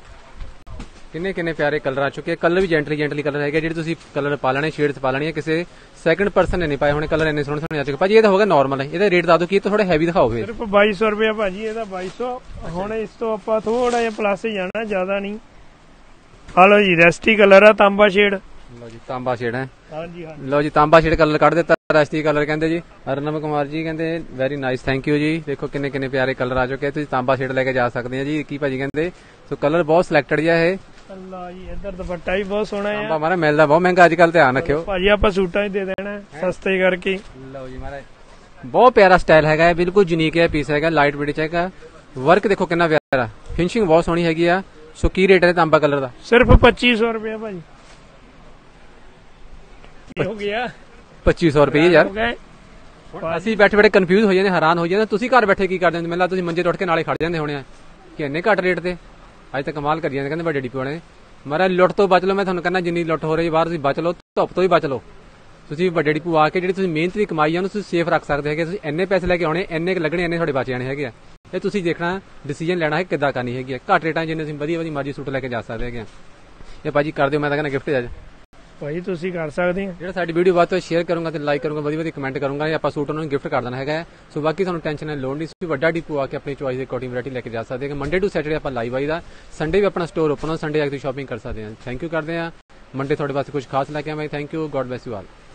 ਕਿੰਨੇ ਕਿੰਨੇ ਪਿਆਰੇ ਕਲਰ ਆ ਚੁੱਕੇ, ਕਲਰ ਵੀ ਜੈਂਟਲੀ ਕਲਰ ਹੈਗੇ, ਜਿਹੜੇ ਤੁਸੀਂ ਕਲਰ ਪਾ ਲੈਣੇ, ਸ਼ੇਡਸ ਪਾ ਲੈਣੀਆਂ, ਕਿਸੇ ਸੈਕੰਡ ਪਰਸਨ ਨੇ ਨਹੀਂ ਪਾਏ ਹੋਣੇ। ਕਲਰ ਇੰਨੇ ਸੋਹਣੇ ਸੋਹਣੇ ਆ ਚੁੱਕੇ ਭਾਜੀ। ਇਹ ਤਾਂ ਹੋਗਾ ਨਾਰਮਲ ਹੈ, ਇਹਦਾ ਰੇਟ ਦੱਸ ਦਿਓ ਕੀ, ਥੋੜਾ ਹੈਵੀ ਦਿਖਾਓ ਫਿਰ। ਸਿਰਫ 2200 ਰੁਪਏ ਭਾਜੀ, ਇਹਦਾ 2200। ਹੁਣ ਇਸ ਤੋਂ ਆਪਾਂ ਥੋੜਾ ਜਿਹਾ ਪਲੱਸ ਜਾਣਾ, ਜ਼ਿਆਦਾ ਨਹੀਂ। ਆ ਲਓ ਜੀ, ਰੈਸਟੀ ਕਲਰ ਆ, ਤਾਂਬਾ ਸ਼ੇਡ। ਲਓ ਜੀ ਤਾਂਬਾ ਸ਼ੇਡ ਹੈ, ਹਾਂਜੀ ਹਾਂਜੀ। ਲਓ ਜੀ ਤਾਂਬਾ ਸ਼ੇਡ ਕਲਰ ਕੱਢ ਦਿੱਤਾ, ਰੈਸਟੀ ਕਲਰ ਕਹਿੰਦੇ ਜੀ। ਅਰਨਬ ਕੁਮਾਰ ਜੀ ਕਹਿੰਦੇ ਵੈਰੀ ਨਾਈਸ, ਥੈਂਕ ਯੂ ਜੀ। ਦੇਖੋ ਕਿੰਨੇ ਕਿੰਨੇ ਪਿਆਰੇ ਕਲਰ ਆ ਚੁੱਕੇ, ਤੁਸੀਂ ਤਾਂਬਾ ਸ਼ੇਡ ਲੈ ਕੇ ਜਾ ਸਕਦੇ ਆ ਜੀ। ਕੀ ਭਾਜੀ ਕਹਿੰਦੇ, ਸੋ ਕਲਰ ਬਹੁਤ ਸਿਲੈਕਟਡ ਜਿਹਾ ਇਹ। ਅੱਲਾ ਜੀ, ਇੱਧਰ ਦੁਪੱਟਾ ਵੀ ਬਹੁਤ ਸੋਹਣਾ ਆ। ਤਾਂਬਾ ਮਾਰਾ ਮਿਲਦਾ ਬਹੁਤ ਮਹਿੰਗਾ ਅੱਜ ਕੱਲ, ਧਿਆਨ ਰੱਖਿਓ ਭਾਜੀ। ਆਪਾਂ ਸੂਟਾਂ 'ਚ ਦੇ ਦੇਣਾ ਸਸਤੇ ਕਰਕੇ। ਲਓ ਜੀ ਮਾਰਾ, ਬਹੁਤ ਪਿਆਰਾ ਸਟਾਈਲ ਹੈਗਾ ਹੈ, ਬਿਲਕੁਲ ਯੂਨੀਕ ਹੈ ਪੀਸ ਹੈਗਾ, ਲਾਈਟ ਵੇਟ ਚ ਹੈਗਾ। ਵਰਕ ਦੇਖੋ ਕਿੰਨਾ ਪਿਆਰਾ, ਫਿਨਿਸ਼ਿੰਗ ਬਹੁਤ ਸੋਹਣੀ ਹੈਗੀ ਆ। ਸੋ ਕੀ ਰੇਟ ਹੈ ਤਾਂਬਾ ਕਲਰ ਦਾ? ਸਿਰਫ 2500 ਰੁਪਏ ਭਾਜੀ। ਹੋ ਗਿਆ 2500 ਰੁਪਏ ਯਾਰ ਹੋ ਗਏ ਅਸੀਂ ਬੈਠੇ ਬੈਠੇ ਕਨਫਿਊਜ਼ ਹੋ ਜਾਂਦੇ, ਹੈਰਾਨ ਹੋ ਜਾਂਦੇ। ਤੁਸੀਂ ਘਰ ਬੈਠੇ ਕੀ ਕਰਦੇ ਹੁੰਦੇ? ਮੈਨੂੰ ਲੱਗਦਾ ਤੁਸੀਂ ਮੰਜੇ ਤੋਂ ਉੱਠ ਕੇ ਨਾਲੇ ਖੜ ਜਾਂਦੇ ਹੋਣੇ ਆ ਕਿ ਇੰਨੇ ਘੱਟ ਰੇਟ ਤੇ ਅੱਜ ਤੱਕ ਕਮਾਲ ਕਰੀ ਜਾਂਦੇ। ਕਹਿੰਦੇ ਵੱਡੇ ਡਿਪੂ ਵਾਲੇ ਮਾਰਾ ਲੁੱਟ ਤੋਂ ਬਚ ਲਓ। ਮੈਂ ਤੁਹਾਨੂੰ ਕਹਿੰਦਾ ਜਿੰਨੀ ਲੁੱਟ ਹੋ ਰਹੀ ਬਾਹਰ, ਤੁਸੀਂ ਬਚ ਲਓ, ਧੁੱਪ ਤੋਂ ਹੀ ਬਚ ਲਓ। ਤੁਸੀਂ ਵੱਡੇ ਡਿਪੂ ਆ ਕੇ ਜਿਹੜੀ ਤੁਸੀਂ ਮਿਹਨਤ ਦੀ ਕਮਾਈ ਆ ਉਹਨੂੰ ਤੁਸੀਂ ਸੇਫ ਰੱਖ ਸਕਦੇ ਹੈਗੇ। ਤੁਸੀਂ ਇੰਨੇ ਪੈਸੇ ਲੈ ਕੇ ਆਉਣੇ, ਇੰਨੇ ਲੱਗਣੇ, ਇੰਨੇ ਤੁਹਾਡੇ ਬਚ ਜਾਣੇ ਹੈਗੇ ਆ। ਇਹ ਤੁਸੀਂ ਦੇਖਣਾ, ਡਿਸੀਜਨ ਲੈਣਾ ਹੈ ਕਿੱਦਾਂ ਕਰਨੀ ਹੈਗੀ ਆ। ਘੱਟ ਰੇਟਾਂ ਜਿੰਨੇ ਤੁਸੀਂ ਵਧੀਆ ਵਧੀਆ ਮਰਜ਼ੀ ਸੂਟ ਲੈ ਕੇ ਜਾ ਸਕਦੇ ਹੈਗੇ ਆ। ਇਹ ਭਾਜੀ ਕਰ ਦਿਓ, ਮੈਂ ਤਾਂ ਕਹਿੰਦਾ ਗਿਫਟ ਅੱਜ ਭਾਈ ਤੁਸੀਂ ਕਰ ਸਕਦੇ ਆ। ਜਿਹੜਾ ਸਾਡੀ ਵੀਡੀਓ ਬਾਅਦ ਤੋਂ ਸ਼ੇਅਰ ਕਰੂੰਗਾ ਤੇ ਲਾਈਕ ਕਰੂੰਗਾ, ਵਧੀਆ ਵਧੀਆ ਕਮੈਂਟ ਕਰੂੰਗਾ, ਇਹ ਆਪਾਂ ਸੂਟ ਉਹਨਾਂ ਨੂੰ ਗਿਫਟ ਕਰ ਦੇਣਾ ਹੈਗਾ। ਸੋ ਬਾਕੀ ਤੁਹਾਨੂੰ ਟੈਨਸ਼ਨ ਨਾਲ ਲੋੜ ਨਹੀਂ। ਤੁਸੀਂ ਵੱਡਾ ਡਿਪੂ ਆ ਕੇ ਆਪਣੀ ਚੁਆਇਸ ਦੀ ਕੋਟੀ ਵੈਰਾਈਟੀ ਲੈ ਕੇ ਜਾ ਸਕਦੇ ਹੋ। ਮੰਡੇ ਟੂ ਸੈਟਰਡੇ ਆਪਾਂ ਲਾਈਵ ਆਈਦਾ, ਸੰਡੇ ਵੀ ਆਪਣਾ ਸਟੋਰ ਓਪਨ ਹੋ, ਸੰਡੇ ਆ ਕੇ ਤੁਸੀਂ ਸ਼ਾਪਿੰਗ ਕਰ ਸਕਦੇ ਆ। ਥੈਂਕ ਯੂ ਕਰਦੇ ਆ। ਮੰਡੇ ਤੁਹਾਡੇ ਵਾਸਤੇ ਕੁਝ ਖਾਸ ਲੈ ਕੇ ਆਵਾਂਗੇ। Thank you, God bless you all.